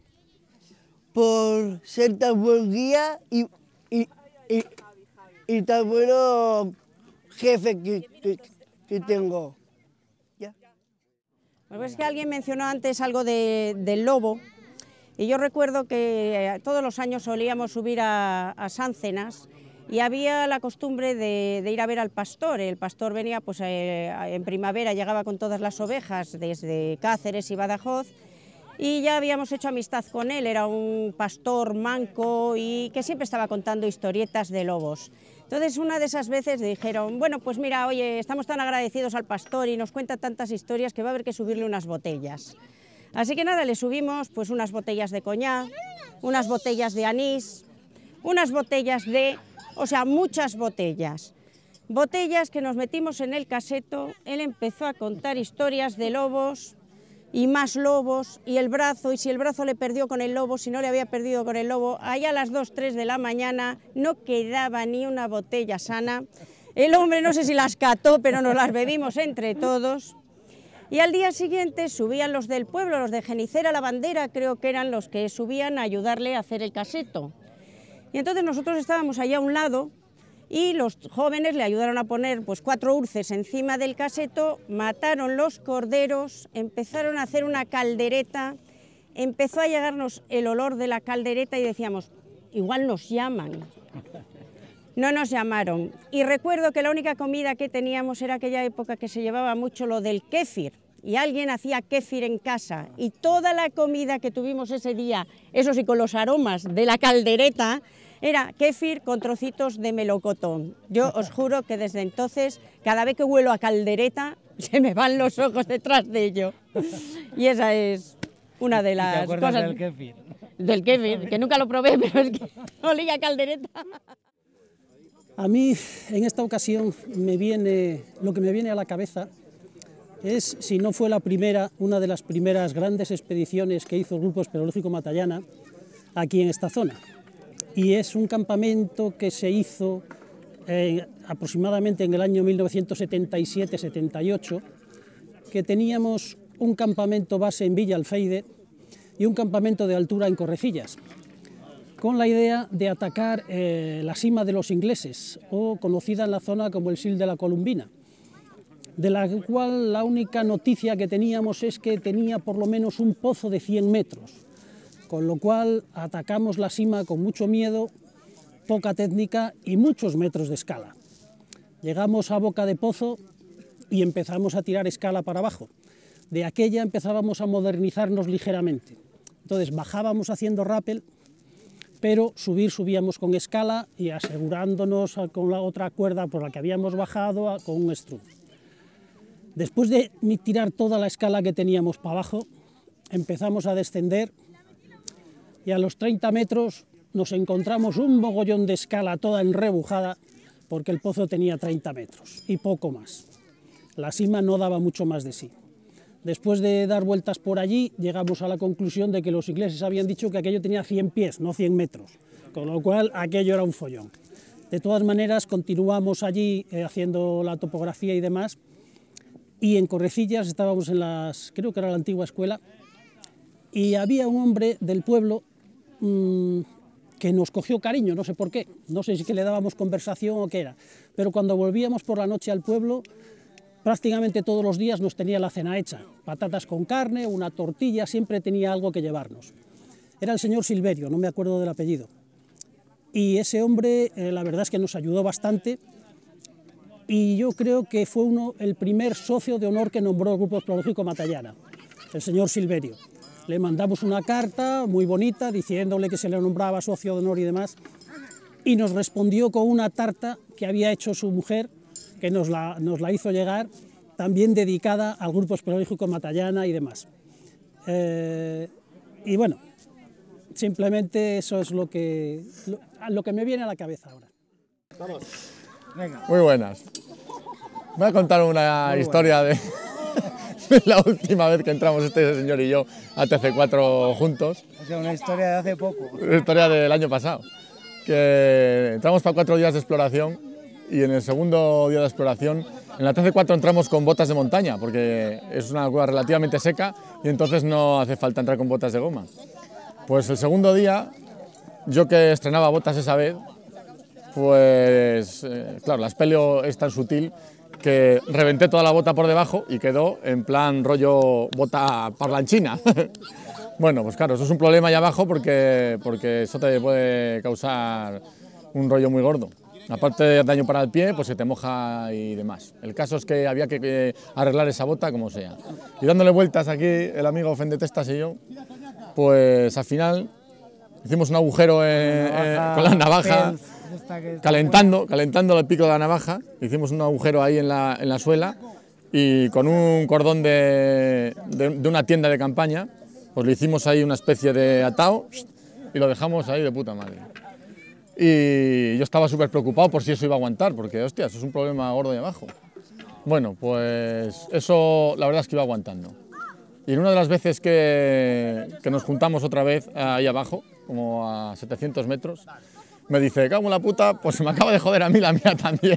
por ser tan buen guía y, y, y, y tan bueno jefe que, que, que tengo. ¿Ya? Pues es que alguien mencionó antes algo de, del lobo, y yo recuerdo que todos los años solíamos subir a, a Sáncenas y había la costumbre de, de ir a ver al pastor. El pastor venía pues, eh, en primavera, llegaba con todas las ovejas desde Cáceres y Badajoz, y ya habíamos hecho amistad con él. Era un pastor manco y que siempre estaba contando historietas de lobos. Entonces una de esas veces dijeron, bueno, pues mira, oye, estamos tan agradecidos al pastor y nos cuenta tantas historias que va a haber que subirle unas botellas. Así que nada, le subimos pues unas botellas de coñac, unas botellas de anís, unas botellas de... o sea, muchas botellas. Botellas que nos metimos en el caseto, él empezó a contar historias de lobos y más lobos, y el brazo, y si el brazo le perdió con el lobo, si no le había perdido con el lobo, allá a las dos, tres de la mañana no quedaba ni una botella sana. El hombre no sé si las cató, pero nos las bebimos entre todos. Y al día siguiente subían los del pueblo, los de Genicera la Bandera, creo que eran los que subían a ayudarle a hacer el caseto. Y entonces nosotros estábamos allá a un lado y los jóvenes le ayudaron a poner pues, cuatro urces encima del caseto, mataron los corderos, empezaron a hacer una caldereta, empezó a llegarnos el olor de la caldereta y decíamos, igual nos llaman. No nos llamaron. Y recuerdo que la única comida que teníamos era aquella época que se llevaba mucho lo del kéfir, y alguien hacía kéfir en casa, y toda la comida que tuvimos ese día, eso sí, con los aromas de la caldereta, era kéfir con trocitos de melocotón. Yo os juro que desde entonces, cada vez que huelo a caldereta, se me van los ojos detrás de ello. Y esa es una de las ¿Te acuerdas cosas... del kéfir? Del kéfir, que nunca lo probé, pero es que olía a caldereta. A mí, en esta ocasión, me viene, lo que me viene a la cabeza es, si no fue la primera, una de las primeras grandes expediciones que hizo el Grupo Espeleológico Matallana aquí en esta zona. Y es un campamento que se hizo eh, aproximadamente en el año mil novecientos setenta y siete setenta y ocho, que teníamos un campamento base en Villa Alfeide y un campamento de altura en Correcillas, con la idea de atacar eh, la Sima de los Ingleses, o conocida en la zona como el Sil de la Columbina, de la cual la única noticia que teníamos es que tenía por lo menos un pozo de cien metros, con lo cual atacamos la Sima con mucho miedo, poca técnica y muchos metros de escala. Llegamos a boca de pozo y empezamos a tirar escala para abajo. De aquella empezábamos a modernizarnos ligeramente. Entonces bajábamos haciendo rappel, pero subir subíamos con escala y asegurándonos con la otra cuerda por la que habíamos bajado con un strum. Después de tirar toda la escala que teníamos para abajo, empezamos a descender y a los treinta metros nos encontramos un mogollón de escala toda enrebujada, porque el pozo tenía treinta metros y poco más. La sima no daba mucho más de sí. Después de dar vueltas por allí, llegamos a la conclusión de que los ingleses habían dicho que aquello tenía cien pies, no cien metros, con lo cual aquello era un follón. De todas maneras, continuamos allí eh, haciendo la topografía y demás, y en Correcillas estábamos en las, creo que era la antigua escuela, y había un hombre del pueblo mmm, que nos cogió cariño, no sé por qué, no sé si que le dábamos conversación o qué era, pero cuando volvíamos por la noche al pueblo, prácticamente todos los días nos tenía la cena hecha, patatas con carne, una tortilla, siempre tenía algo que llevarnos. Era el señor Silverio, no me acuerdo del apellido. Y ese hombre, eh, la verdad es que nos ayudó bastante, y yo creo que fue uno, el primer socio de honor que nombró el Grupo Espeleológico Matallana, el señor Silverio. Le mandamos una carta muy bonita diciéndole que se le nombraba socio de honor y demás, y nos respondió con una tarta que había hecho su mujer, que nos la, nos la hizo llegar, también dedicada al Grupo Espeleológico Matallana y demás. Eh, y bueno, simplemente eso es lo que, lo, lo que me viene a la cabeza ahora. Vamos. Venga. Muy buenas. Voy a contar una Muy historia de, de la última vez que entramos este señor y yo a T C cuatro juntos. O sea, una historia de hace poco. Una historia del año pasado. Que entramos para cuatro días de exploración y en el segundo día de exploración en la T C cuatro entramos con botas de montaña porque es una cueva relativamente seca y entonces no hace falta entrar con botas de goma. Pues el segundo día, yo que estrenaba botas esa vez, pues eh, claro, la espeleo es tan sutil que reventé toda la bota por debajo y quedó en plan rollo bota parlanchina. Bueno, pues claro, eso es un problema ahí abajo porque, porque eso te puede causar un rollo muy gordo. Aparte de daño para el pie, pues se te moja y demás. El caso es que había que, que arreglar esa bota como sea. Y dándole vueltas aquí, el amigo Fendetestas y yo, pues al final hicimos un agujero en, navaja, eh, con la navaja, calentando, calentando el pico de la navaja, hicimos un agujero ahí en la, en la suela y con un cordón de, de, de una tienda de campaña, pues le hicimos ahí una especie de atao y lo dejamos ahí de puta madre. Y yo estaba súper preocupado por si eso iba a aguantar, porque hostia, eso es un problema gordo de abajo. Bueno, pues eso la verdad es que iba aguantando. Y en una de las veces que, que nos juntamos otra vez ahí abajo, como a setecientos metros, me dice, cago en la puta, pues se me acaba de joder a mí la mía también.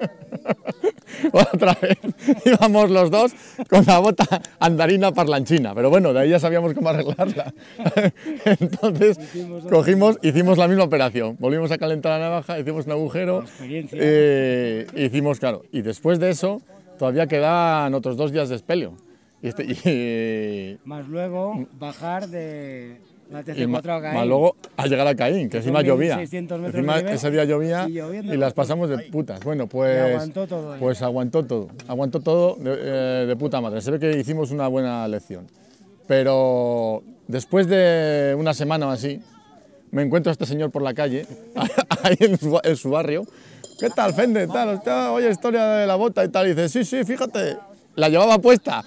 Otra vez íbamos los dos con la bota andarina parlanchina, pero bueno, de ahí ya sabíamos cómo arreglarla. Entonces cogimos, hicimos la misma operación, volvimos a calentar la navaja, hicimos un agujero, eh, hicimos, claro, y después de eso todavía quedan otros dos días de espeleo. Y este, y, más luego bajar de la T C cuatro a Caín. Más luego al llegar a Caín, que encima llovía. Encima ese día llovía y, y las pasamos de putas. Bueno, pues aguantó todo, pues aguantó todo. Aguantó todo de, eh, de puta madre. Se ve que hicimos una buena lección. Pero después de una semana o así, me encuentro a este señor por la calle, ahí en su, en su barrio. ¿Qué tal, Fende? Tal, oye, historia de la bota y tal. Y dice, sí, sí, fíjate. La llevaba puesta.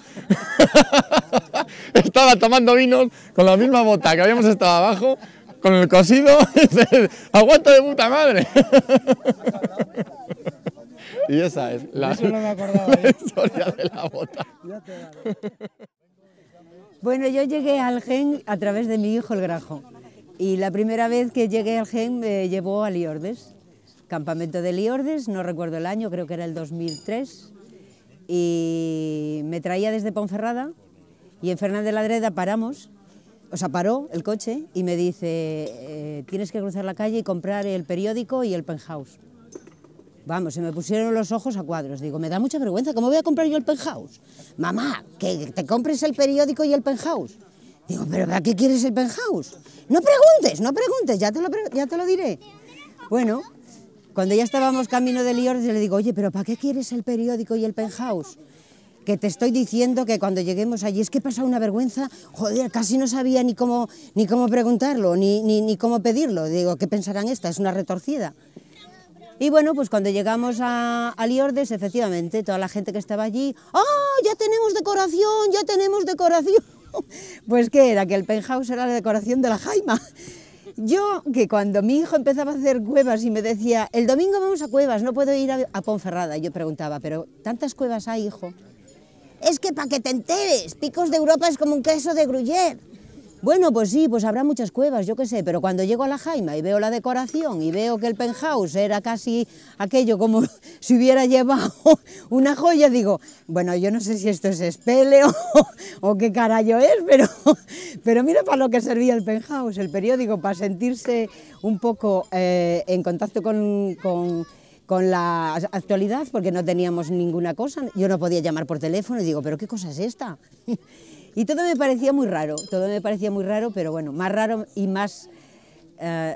Estaba tomando vinos con la misma bota que habíamos estado abajo, con el cosido. ¡Aguanta de puta madre! Y esa es la, Eso no me acordaba, la historia de la bota. Bueno, yo llegué al Gen a través de mi hijo el Grajo. Y la primera vez que llegué al Gen me llevó a Liordes. Campamento de Liordes, no recuerdo el año, creo que era el dos mil tres. Y me traía desde Ponferrada y en Fernández de la Adreda paramos, o sea, paró el coche y me dice, eh, tienes que cruzar la calle y comprar el periódico y el penthouse. Vamos, se me pusieron los ojos a cuadros, digo, me da mucha vergüenza, ¿cómo voy a comprar yo el penthouse? Mamá, que te compres el periódico y el penthouse. Digo, ¿pero para qué quieres el penthouse? No preguntes, no preguntes, ya te lo, ya te lo diré. Bueno, cuando ya estábamos camino de Liordes, le digo, oye, ¿pero para qué quieres el periódico y el penthouse? Que te estoy diciendo que cuando lleguemos allí, es que he pasado una vergüenza, joder, casi no sabía ni cómo, ni cómo preguntarlo, ni, ni, ni cómo pedirlo. Digo, ¿qué pensarán esta? Es una retorcida. Y bueno, pues cuando llegamos a, a Liordes, efectivamente, toda la gente que estaba allí, ¡ah, ¡oh, ya tenemos decoración, ya tenemos decoración! Pues ¿qué era? Que el penthouse era la decoración de la Jaima. Yo, que cuando mi hijo empezaba a hacer cuevas y me decía, el domingo vamos a cuevas, no puedo ir a, a Ponferrada, yo preguntaba, pero ¿tantas cuevas hay, hijo? Es que para que te enteres, Picos de Europa es como un queso de Gruyère. Bueno, pues sí, pues habrá muchas cuevas, yo qué sé, pero cuando llego a la Jaima y veo la decoración y veo que el penthouse era casi aquello como si hubiera llevado una joya, digo, bueno, yo no sé si esto es Spele o, o qué carajo es, pero, pero mira para lo que servía el penthouse, el periódico, para sentirse un poco eh, en contacto con, con, con la actualidad, porque no teníamos ninguna cosa, yo no podía llamar por teléfono y digo, pero ¿qué cosa es esta? Y todo me parecía muy raro, todo me parecía muy raro, pero bueno, más raro y más, eh,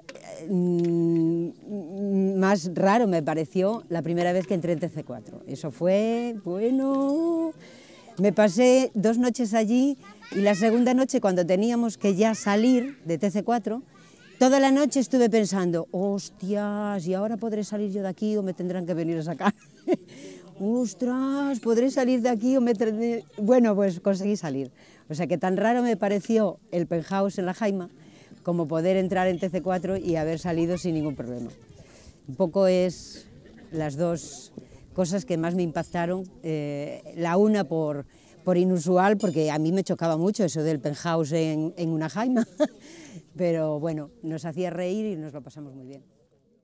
más raro me pareció la primera vez que entré en T C cuatro. Eso fue, bueno, me pasé dos noches allí y la segunda noche cuando teníamos que ya salir de T C cuatro, toda la noche estuve pensando, hostias, ¿y ahora podré salir yo de aquí o me tendrán que venir a sacar? ¡Ostras! ¿Podré salir de aquí o me tendré...? Bueno, pues conseguí salir. O sea que tan raro me pareció el penthouse en la Jaima como poder entrar en T C cuatro y haber salido sin ningún problema. Un poco es las dos cosas que más me impactaron. Eh, la una por, por inusual, porque a mí me chocaba mucho eso del penthouse en, en una Jaima. Pero bueno, nos hacía reír y nos lo pasamos muy bien.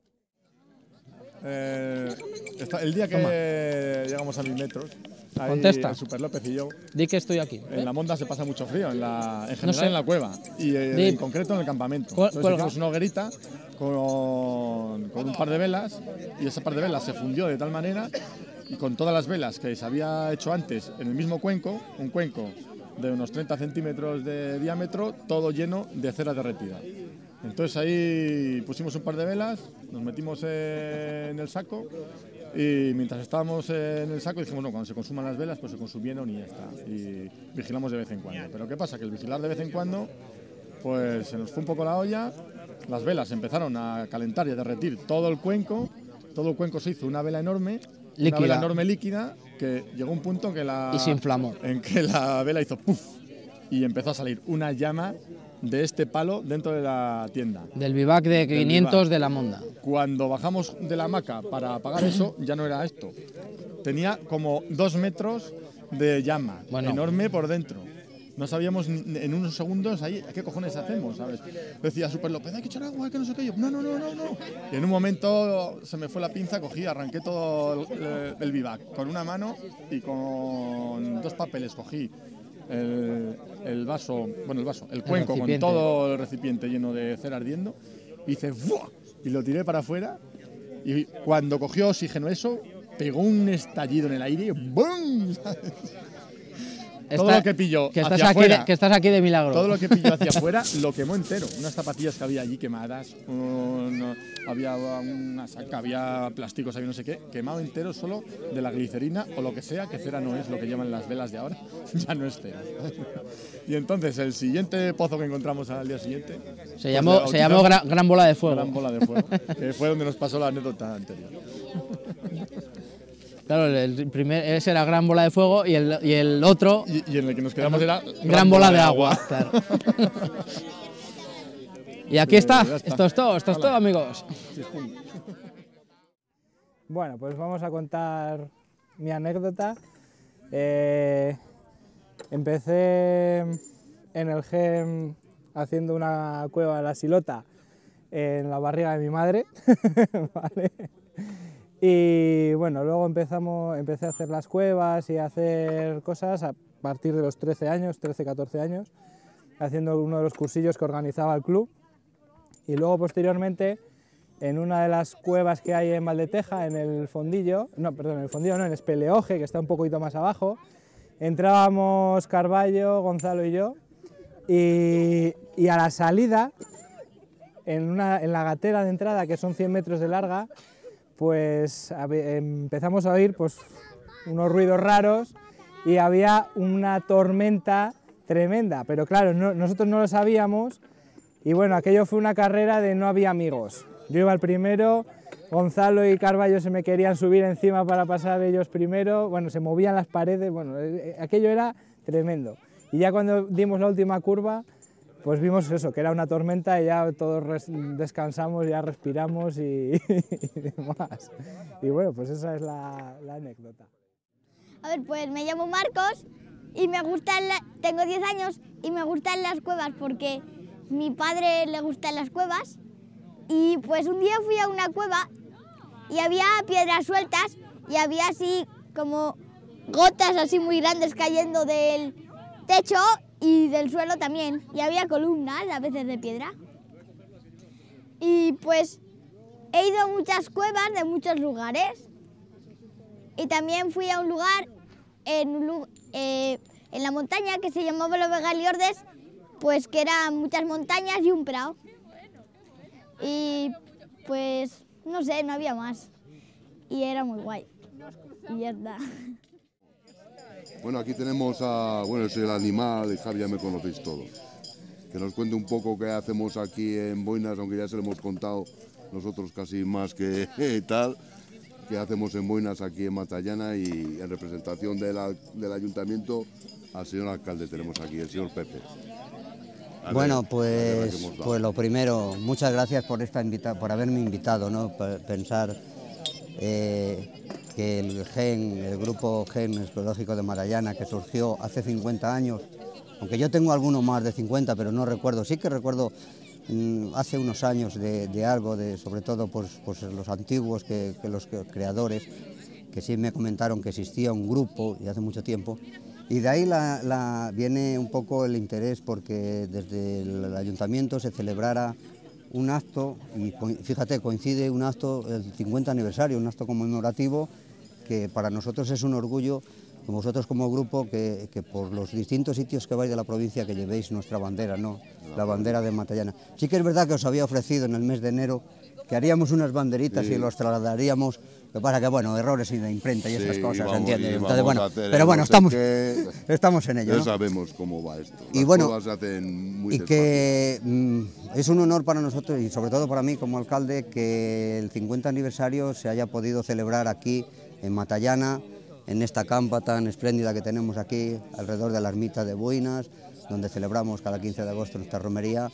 Eh, está, el día que Toma. llegamos a mil metros, ahí contesta. El Super López y yo, di que estoy aquí. En ¿eh? la monda se pasa mucho frío, en, la, en general no sé. en la cueva y eh, en concreto en el campamento. Entonces Cuelga. hicimos una hoguerita con, con un par de velas y ese par de velas se fundió de tal manera y con todas las velas que se había hecho antes en el mismo cuenco, un cuenco de unos treinta centímetros de diámetro, todo lleno de cera derretida. Entonces ahí pusimos un par de velas, nos metimos en el saco y mientras estábamos en el saco dijimos, no, cuando se consuman las velas, pues se consumieron y ya está. Y vigilamos de vez en cuando. Pero ¿qué pasa? Que el vigilar de vez en cuando, pues se nos fue un poco la olla, las velas empezaron a calentar y a derretir todo el cuenco, todo el cuenco se hizo una vela enorme, líquida. Una vela enorme líquida, que llegó un punto en que la, y se inflamó. En que la vela hizo puff y empezó a salir una llama de este palo dentro de la tienda. Del vivac de quinientos vivac. De la monda. Cuando bajamos de la hamaca para apagar eso, ya no era esto. Tenía como dos metros de llama, bueno. Enorme por dentro. No sabíamos ni, en unos segundos ahí qué cojones hacemos, ¿sabes? Decía Super López, hay que echar agua, que no sé qué. Yo, no, no, no, no, no. Y en un momento se me fue la pinza, cogí, arranqué todo el, el vivac con una mano y con dos papeles cogí El, el vaso, bueno, el vaso, el cuenco el con todo el recipiente lleno de cera ardiendo, y hice ¡buah! Y lo tiré para afuera, y cuando cogió oxígeno eso, pegó un estallido en el aire y ¡bum! Todo Está, lo que pilló que estás hacia aquí afuera, de, que estás aquí de milagro. Todo lo que pilló hacia afuera lo quemó entero. Unas zapatillas que había allí quemadas, un, había una saca, había plásticos, había no sé qué, quemado entero solo de la glicerina o lo que sea, que cera no es lo que llaman las velas de ahora, ya no es cera. Y entonces el siguiente pozo que encontramos al día siguiente se llamó, pues se llamó gran, gran Bola de Fuego. Gran Bola de Fuego, que fue donde nos pasó la anécdota anterior. Claro, el primer, ese era Gran Bola de Fuego y el, y el otro... Y, y en el que nos quedamos era... Gran, gran Bola, bola de, de Agua, agua. Claro. Y aquí está. está, esto es todo, esto es todo, amigos. Bueno, pues vamos a contar mi anécdota. Eh, empecé en el GEM haciendo una cueva de la Silota en la barriga de mi madre, ¿vale? Y bueno, luego empezamos, empecé a hacer las cuevas y a hacer cosas a partir de los trece años, trece, catorce años, haciendo uno de los cursillos que organizaba el club. Y luego posteriormente, en una de las cuevas que hay en Valdeteja, en el Fondillo, no, perdón, en el Fondillo no, en Espeleoje, que está un poquito más abajo, entrábamos Carballo, Gonzalo y yo, y, y a la salida, en, una, en la gatera de entrada, que son cien metros de larga, pues empezamos a oír pues, unos ruidos raros y había una tormenta tremenda, pero claro, no, nosotros no lo sabíamos y bueno, aquello fue una carrera de no había amigos. Yo iba al primero, Gonzalo y Carballo se me querían subir encima para pasar ellos primero, bueno, se movían las paredes, bueno, aquello era tremendo. Y ya cuando dimos la última curva, pues vimos eso, que era una tormenta y ya todos descansamos, ya respiramos y, y demás. Y bueno, pues esa es la, la anécdota. A ver, pues me llamo Marcos y me gustan, la, tengo diez años y me gustan las cuevas porque mi padre le gustan las cuevas. Y pues un día fui a una cueva y había piedras sueltas y había así como gotas así muy grandes cayendo del techo y del suelo también. Y había columnas a veces de piedra. Y pues he ido a muchas cuevas de muchos lugares. Y también fui a un lugar en, un, eh, en la montaña que se llamaba La Vega Liordes, pues que eran muchas montañas y un prado. Y pues, no sé, no había más. Y era muy guay. Y ya está. Bueno, aquí tenemos a, bueno, soy el animal, y Javi ya me conocéis todos. Que nos cuente un poco qué hacemos aquí en Boinas, aunque ya se lo hemos contado nosotros casi más que tal. Qué hacemos en Boinas aquí en Matallana y en representación de la, del ayuntamiento al señor alcalde tenemos aquí, el señor Pepe. A bueno, ver, pues, pues lo primero, muchas gracias por, esta invita por haberme invitado, ¿no? Pensar eh, que el GEN, el grupo GEN Espeleológico de Matallana, que surgió hace cincuenta años, aunque yo tengo alguno más de cincuenta, pero no recuerdo, sí que recuerdo mmm, hace unos años de, de algo, de, sobre todo pues, pues los antiguos, que, que los creadores, que sí me comentaron que existía un grupo, y hace mucho tiempo. Y de ahí la, la, viene un poco el interés porque desde el ayuntamiento se celebrara un acto, y fíjate, coincide un acto, el cincuenta aniversario, un acto conmemorativo que para nosotros es un orgullo, vosotros como grupo, que, que por los distintos sitios que vais de la provincia que llevéis nuestra bandera, ¿no? La bandera de Matallana. Sí que es verdad que os había ofrecido en el mes de enero que haríamos unas banderitas sí. y los trasladaríamos. Lo que pasa que, bueno, errores y de imprenta y esas sí, cosas, vamos, ¿entiendes? Entonces, bueno, pero bueno, no estamos, qué, estamos en ello, ya ¿no? sabemos cómo va esto. Las y bueno, cosas se hacen muy y que mm, es un honor para nosotros y sobre todo para mí como alcalde que el cincuenta aniversario se haya podido celebrar aquí en Matallana, en esta campa tan espléndida que tenemos aquí alrededor de la ermita de Boinas, donde celebramos cada quince de agosto nuestra romería.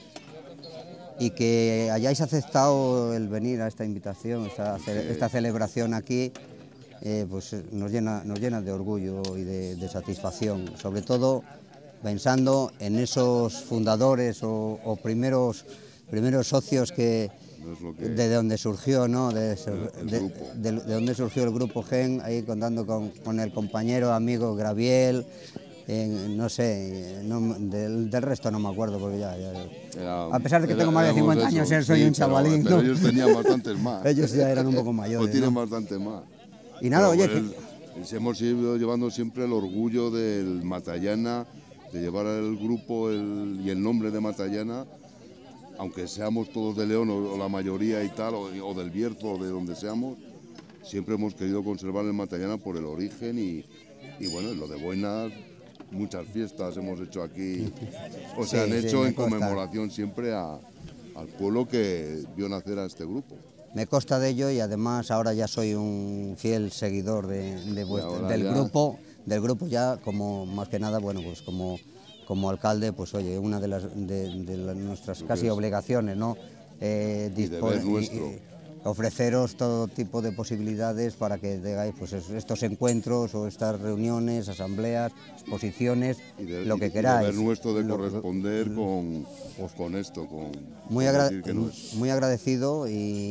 Y que hayáis aceptado el venir a esta invitación, esta, esta celebración aquí, eh, pues nos llena, nos llena de orgullo y de, de satisfacción, sobre todo pensando en esos fundadores o, o primeros, primeros socios que, que de donde surgió, ¿no? de, de, de, de donde surgió el grupo GEN, ahí contando con, con el compañero amigo Graviel. Eh, no sé, no, del, del resto no me acuerdo porque ya, ya era, a pesar de que era, tengo más de cincuenta años, eso, soy sí, un chavalín. Pero, ¿no? pero ellos tenían bastantes más. Ellos ya eran un poco mayores. Pues tienen ¿no? bastante más. Y nada, pero, oye... Pues, que... hemos ido llevando siempre el orgullo del Matallana, de llevar el grupo el, y el nombre de Matallana, aunque seamos todos de León o, o la mayoría y tal, o, o del Bierzo o de donde seamos, siempre hemos querido conservar el Matallana por el origen y, y bueno, lo de Boinas... Muchas fiestas hemos hecho aquí, o se sí, han hecho sí, en consta. conmemoración siempre a, al pueblo que vio nacer a este grupo. Me consta de ello y además ahora ya soy un fiel seguidor de, de vuestro, del ya... grupo, del grupo ya como más que nada, bueno, pues como, como alcalde, pues oye, una de las de, de las nuestras Lo casi obligaciones, ¿no? Eh, y deber nuestro. Y, ofreceros todo tipo de posibilidades para que tengáis pues, estos encuentros o estas reuniones, asambleas, exposiciones, y de, lo que y queráis. Deber nuestro de corresponder lo, con, pues, con esto, con, muy, con agra decir no es. muy agradecido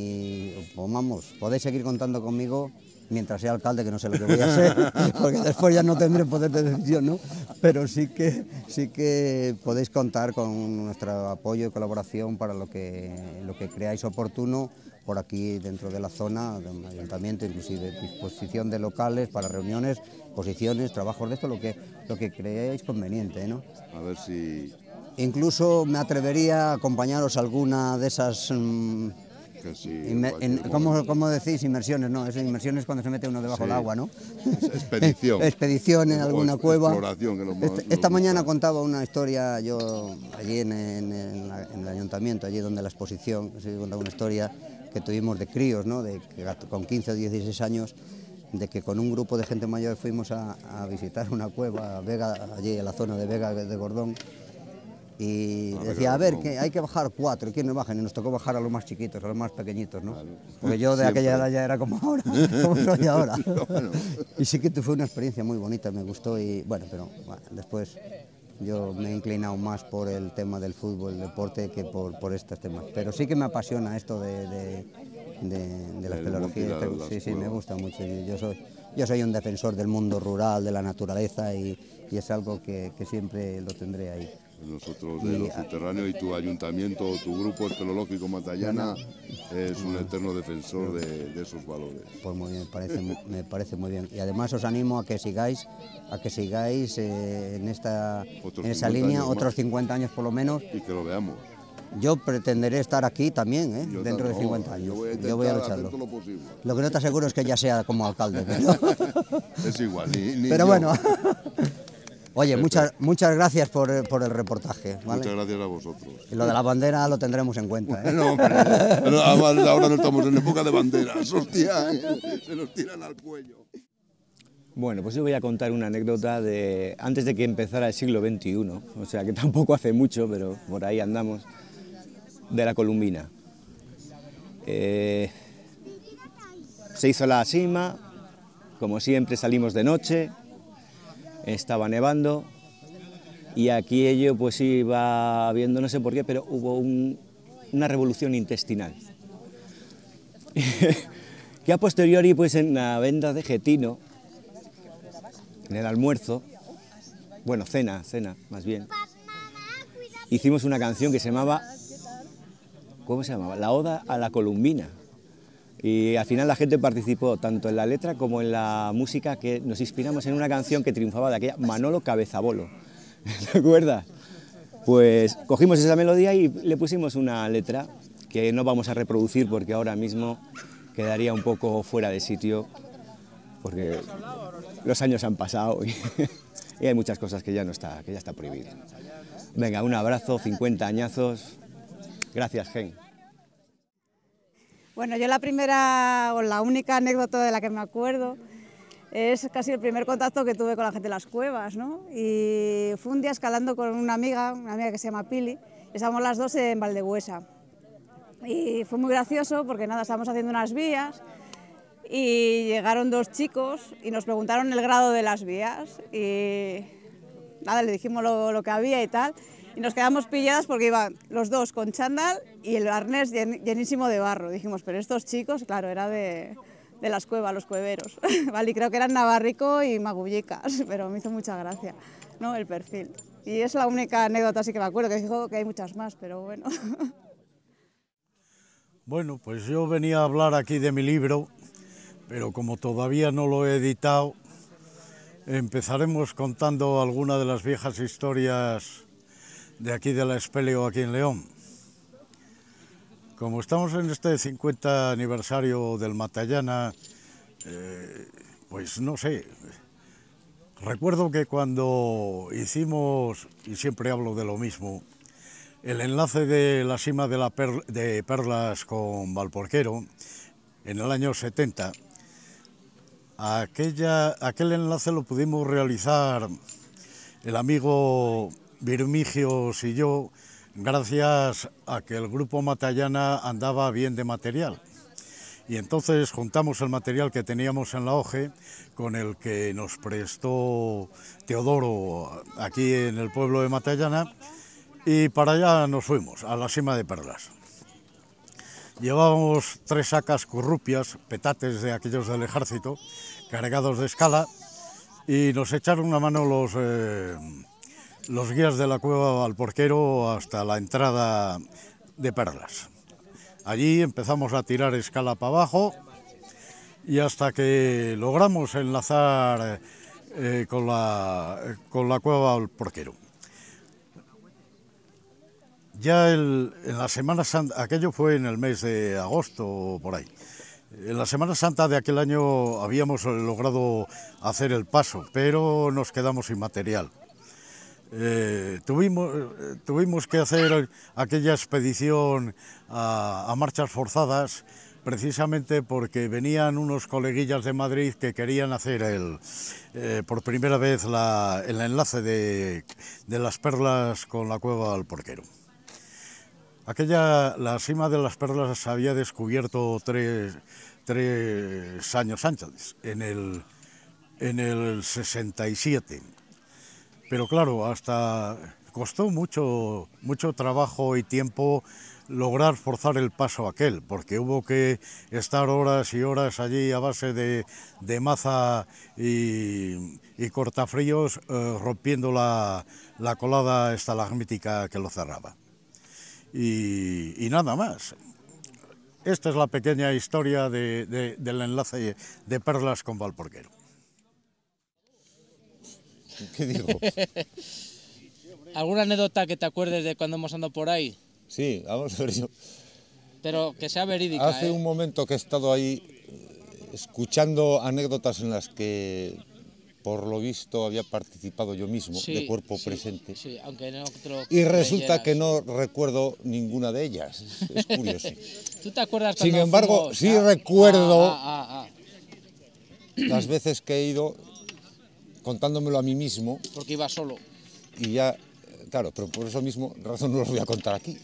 y pues, vamos, podéis seguir contando conmigo mientras sea alcalde, que no sé lo que voy a hacer, porque después ya no tendré poder de decisión, ¿no? Pero sí que, sí que podéis contar con nuestro apoyo y colaboración para lo que, lo que creáis oportuno por aquí dentro de la zona, del ayuntamiento, inclusive disposición de locales para reuniones, exposiciones, trabajos de esto, lo que, lo que creáis conveniente, ¿no? A ver si... Incluso me atrevería a acompañaros a alguna de esas... Mmm, que sí, Inmer en, ¿cómo, ¿Cómo decís? Inmersiones, no, es inmersiones cuando se mete uno debajo sí. del agua, ¿no? Expedición. Expedición en alguna cueva. Exploración, que lo más, esta, esta mañana gusta. Contaba una historia yo allí en, en, en, la, en el ayuntamiento, allí donde la exposición, sí, contaba una historia que tuvimos de críos, ¿no? De que con quince o dieciséis años, de que con un grupo de gente mayor fuimos a, a visitar una cueva, a Vega, allí en la zona de Vega de Gordón, Y Ah, decía, a claro, ver, no. que hay que bajar cuatro, ¿y quién nos bajan? Y nos tocó bajar a los más chiquitos, a los más pequeñitos, ¿no? Claro. Porque yo de Siempre. aquella edad ya era como ahora, como soy ahora. Bueno. Y sí que fue una experiencia muy bonita, me gustó y bueno, pero bueno, después yo me he inclinado más por el tema del fútbol, el deporte, que por, por estos temas. Pero sí que me apasiona esto de, de, de, de la El espeleología. monte y la- Sí, las sí, me cuevas. gusta mucho. Yo, yo soy, yo soy un defensor del mundo rural, de la naturaleza y, y es algo que, que siempre lo tendré ahí. Nosotros de Y, los subterráneos y tu ayuntamiento, tu grupo espeleológico Matallana es un eterno defensor de, de esos valores. Pues muy bien, parece, me parece muy bien. Y además os animo a que sigáis, a que sigáis eh, en, esta, Otros en esa cincuenta línea, años otros más. cincuenta años por lo menos. Y que lo veamos. Yo pretenderé estar aquí también, ¿eh? Yo dentro de también, cincuenta años. Yo voy a Yo voy a intentar hacer lucharlo. todo lo posible. Lo que no te aseguro es que ya sea como alcalde. Pero, Es igual, ni, ni pero yo. bueno. Oye, Perfecto. muchas, muchas gracias por, por el reportaje. ¿vale? Muchas gracias a vosotros. Y lo de la bandera lo tendremos en cuenta. ¿eh? No, pero, pero además ahora no estamos en época de banderas, hostia, se nos tiran al cuello. Bueno, pues yo voy a contar una anécdota de antes de que empezara el siglo veintiuno, o sea que tampoco hace mucho, pero por ahí andamos, de la Columbina. Eh, se hizo la cima, como siempre salimos de noche, estaba nevando y aquí ello pues iba habiendo, no sé por qué, pero hubo un- una revolución intestinal. Que a posteriori pues en la venda de Getino, en el almuerzo, bueno, cena, cena, más bien, hicimos una canción que se llamaba, ¿cómo se llamaba? La Oda a la Columbina. Y al final la gente participó tanto en la letra como en la música, que nos inspiramos en una canción que triunfaba de aquella, Manolo Cabezabolo. ¿Te acuerdas? Pues cogimos esa melodía y le pusimos una letra que no vamos a reproducir porque ahora mismo quedaría un poco fuera de sitio, porque los años han pasado y, y hay muchas cosas que ya no está, que ya está prohibido. Venga, un abrazo, cincuenta añazos. Gracias, Gen. Bueno, yo la primera o la única anécdota de la que me acuerdo es casi el primer contacto que tuve con la gente de las cuevas, ¿no? Y fue un día escalando con una amiga, una amiga que se llama Pili, y estábamos las dos en Valdehuesa. Y fue muy gracioso porque nada, estábamos haciendo unas vías y llegaron dos chicos y nos preguntaron el grado de las vías y nada, le dijimos lo, lo que había y tal. Y nos quedamos pilladas porque iban los dos con chándal y el arnés llen- llenísimo de barro. Dijimos, pero estos chicos, claro, era de, de las cuevas, los cueveros. Vale, y creo que eran Navarrico y Magullicas, pero me hizo mucha gracia, ¿no? El perfil. Y es la única anécdota así que me acuerdo, que dijo que hay muchas más, pero bueno. Bueno, pues yo venía a hablar aquí de mi libro, pero como todavía no lo he editado, empezaremos contando algunas de las viejas historias de aquí de la Espeleo, aquí en León. Como estamos en este cincuenta aniversario del Matallana, eh, pues no sé, recuerdo que cuando hicimos, y siempre hablo de lo mismo, el enlace de la cima de, la per, de Perlas con Valporquero, en el año setenta, aquella, aquel enlace lo pudimos realizar el amigo Virmigios y yo, gracias a que el grupo Matallana andaba bien de material. Y entonces juntamos el material que teníamos en la O G E con el que nos prestó Teodoro aquí en el pueblo de Matallana, y para allá nos fuimos, a la cima de Perlas. Llevábamos tres sacas currupias, petates de aquellos del ejército, cargados de escala, y nos echaron una mano los... Eh, los guías de la cueva Valporquero hasta la entrada de Perlas. Allí empezamos a tirar escala para abajo y hasta que logramos enlazar eh, con, la, con la cueva Valporquero. Ya el, en la Semana Santa, aquello fue en el mes de agosto o por ahí. En la Semana Santa de aquel año habíamos logrado hacer el paso, pero nos quedamos sin material. Eh, tuvimos, eh, tuvimos que hacer aquella expedición a, a marchas forzadas precisamente porque venían unos coleguillas de Madrid que querían hacer el, eh, por primera vez la, el enlace de, de las perlas con la cueva del Porquero. Aquella, la cima de las perlas se había descubierto tres, tres años antes, en el, en el sesenta y siete. Pero claro, hasta costó mucho, mucho trabajo y tiempo lograr forzar el paso aquel, porque hubo que estar horas y horas allí a base de, de maza y, y cortafríos, eh, rompiendo la, la colada estalagmítica que lo cerraba. Y, y nada más. Esta es la pequeña historia de, de, del enlace de perlas con Valporquero. ¿Qué digo? ¿Alguna anécdota que te acuerdes de cuando hemos andado por ahí? Sí, vamos a ver yo. Pero que sea verídica. Hace ¿eh? un momento que he estado ahí eh, escuchando anécdotas en las que, por lo visto, había participado yo mismo, Sí, de cuerpo sí, presente. Sí, aunque no te lo Y resulta creyeras. que no recuerdo ninguna de ellas. Es curioso. ¿Tú te acuerdas Sin cuando embargo, fuimos sí a- recuerdo Ah, ah, ah, ah. las veces que he ido contándomelo a mí mismo. Porque iba solo. Y ya, claro, pero por eso mismo, razón no los voy a contar aquí.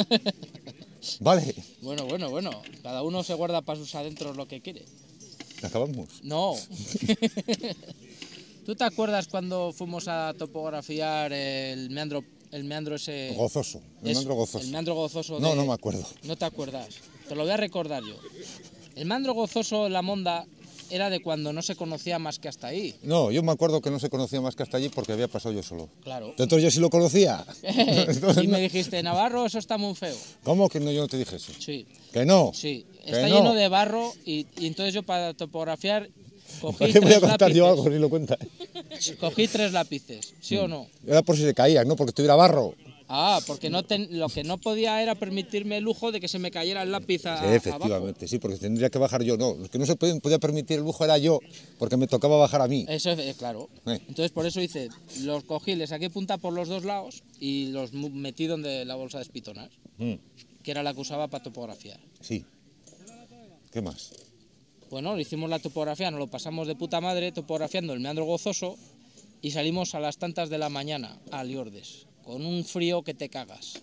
Vale, Bueno, bueno, bueno. Cada uno se guarda para sus adentros lo que quiere. acabamos. No. ¿Tú te acuerdas cuando fuimos a topografiar el meandro, el meandro ese? Gozoso, el Es- meandro gozoso. El meandro gozoso. No, de- no me acuerdo. No te acuerdas. Te lo voy a recordar yo. El meandro gozoso en la Monda era de cuando no se conocía más que hasta ahí. No, yo me acuerdo que no se conocía más que hasta allí porque había pasado yo solo. Claro. Entonces yo sí lo conocía. Entonces, Y me no- dijiste, Navarro, eso está muy feo. ¿Cómo que no, yo no te dije eso? Sí. Que no. Sí, que está no. lleno de barro y, y entonces yo para topografiar cogí ¿Para qué voy a tres contar lápices. yo algo ni lo cuenta? Cogí tres lápices, ¿sí o no? Era por si se caían, no porque tuviera barro. Ah, porque no ten- lo que no podía era permitirme el lujo de que se me cayera el lápiz a, Sí, abajo. efectivamente, sí, porque tendría que bajar yo. No, los que no se podían- podía permitir el lujo era yo, porque me tocaba bajar a mí. Eso es, eh, claro. Eh. Entonces por eso hice, los cogí, les saqué punta por los dos lados y los mu- metí donde la bolsa de espitonas, Mm, que era la que usaba para topografiar. sí. ¿Qué más? Bueno, hicimos la topografía, nos lo pasamos de puta madre topografiando el meandro gozoso y salimos a las tantas de la mañana a Liordes, con un frío que te cagas.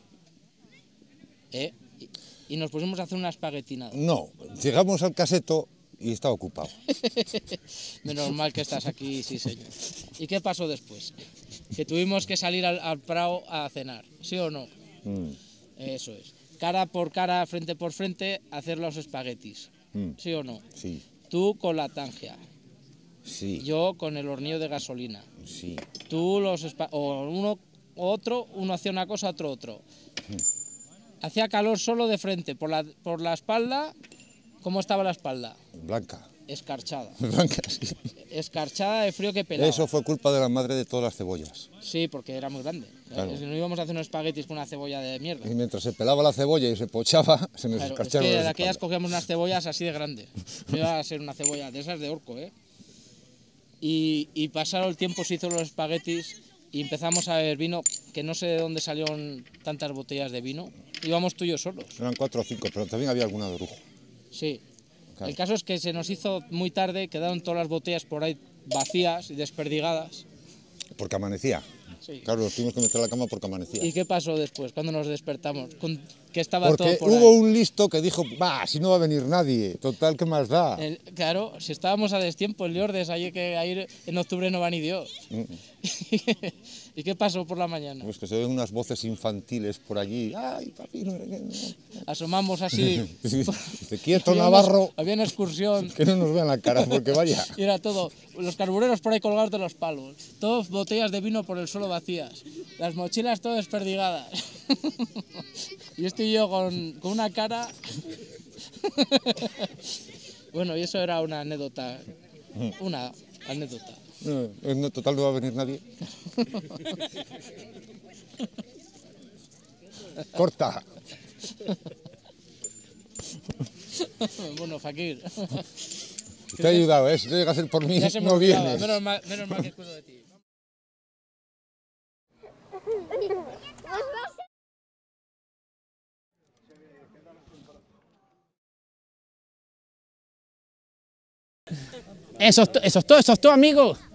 ¿Eh? Y, y nos pusimos a hacer una espaguetinada. No, llegamos al caseto y estaba ocupado. Menos mal que estás aquí, sí señor. ¿Y qué pasó después? Que tuvimos que salir al, al Prado a cenar, ¿sí o no? Mm, Eso es. Cara por cara, frente por frente, hacer los espaguetis, mm, ¿sí o no? sí, Tú con la tangia, sí, yo con el hornillo de gasolina. sí. Tú los espa- o uno o otro, uno hacía una cosa, otro otro. Hacía calor solo de frente, por la, por la espalda, ¿cómo estaba la espalda? Blanca. Escarchada. Blanca, sí. Escarchada de frío que pelaba. Eso fue culpa de la madre de todas las cebollas. Sí, porque era muy grande. Claro. Si no íbamos a hacer unos espaguetis con una cebolla de mierda. Y mientras se pelaba la cebolla y se pochaba, se nos Claro, es escarcharon que las de aquellas espaldas. cogíamos unas cebollas así de grandes. No iba a ser una cebolla de esas de orco, ¿eh? Y, y pasado el tiempo se hizo los espaguetis y empezamos a beber vino, que no sé de dónde salieron tantas botellas de vino. Íbamos tú y yo solos. Eran cuatro o cinco, pero también había alguna de orujo. Sí. Claro. El caso es que se nos hizo muy tarde, quedaron todas las botellas por ahí vacías y desperdigadas. Porque amanecía. Sí. Claro, nos tuvimos que meter a la cama porque amanecía. ¿Y qué pasó después, cuando nos despertamos? Con- que estaba Porque todo por hubo ahí. un listo que dijo, va, si no va a venir nadie, total, ¿qué más da? El- claro, si estábamos a destiempo en Liordes, ahí que ahí en octubre no va ni Dios. Mm, ¿Y qué pasó por la mañana? Pues que se ven unas voces infantiles por allí. Ay, papi, no, no, no". Asomamos así. Dice, quieto, Había una- Navarro, Había una excursión. que no nos vean la cara, porque vaya. Y era todo, los carbureros por ahí colgados de los palos, todas botellas de vino por el suelo vacías, las mochilas todas desperdigadas. Y estoy yo con, con una cara... Bueno, y eso era una anécdota, una anécdota. No, no, total, no va a venir nadie. Corta. Bueno, Fakir. Te he ayudado, ¿eh? Si no llega a ser por mí, Ya se me no olvidaba, vienes. Menos mal, menos mal que cuido de ti. Eso es, to- eso es todo, eso es todo, amigo.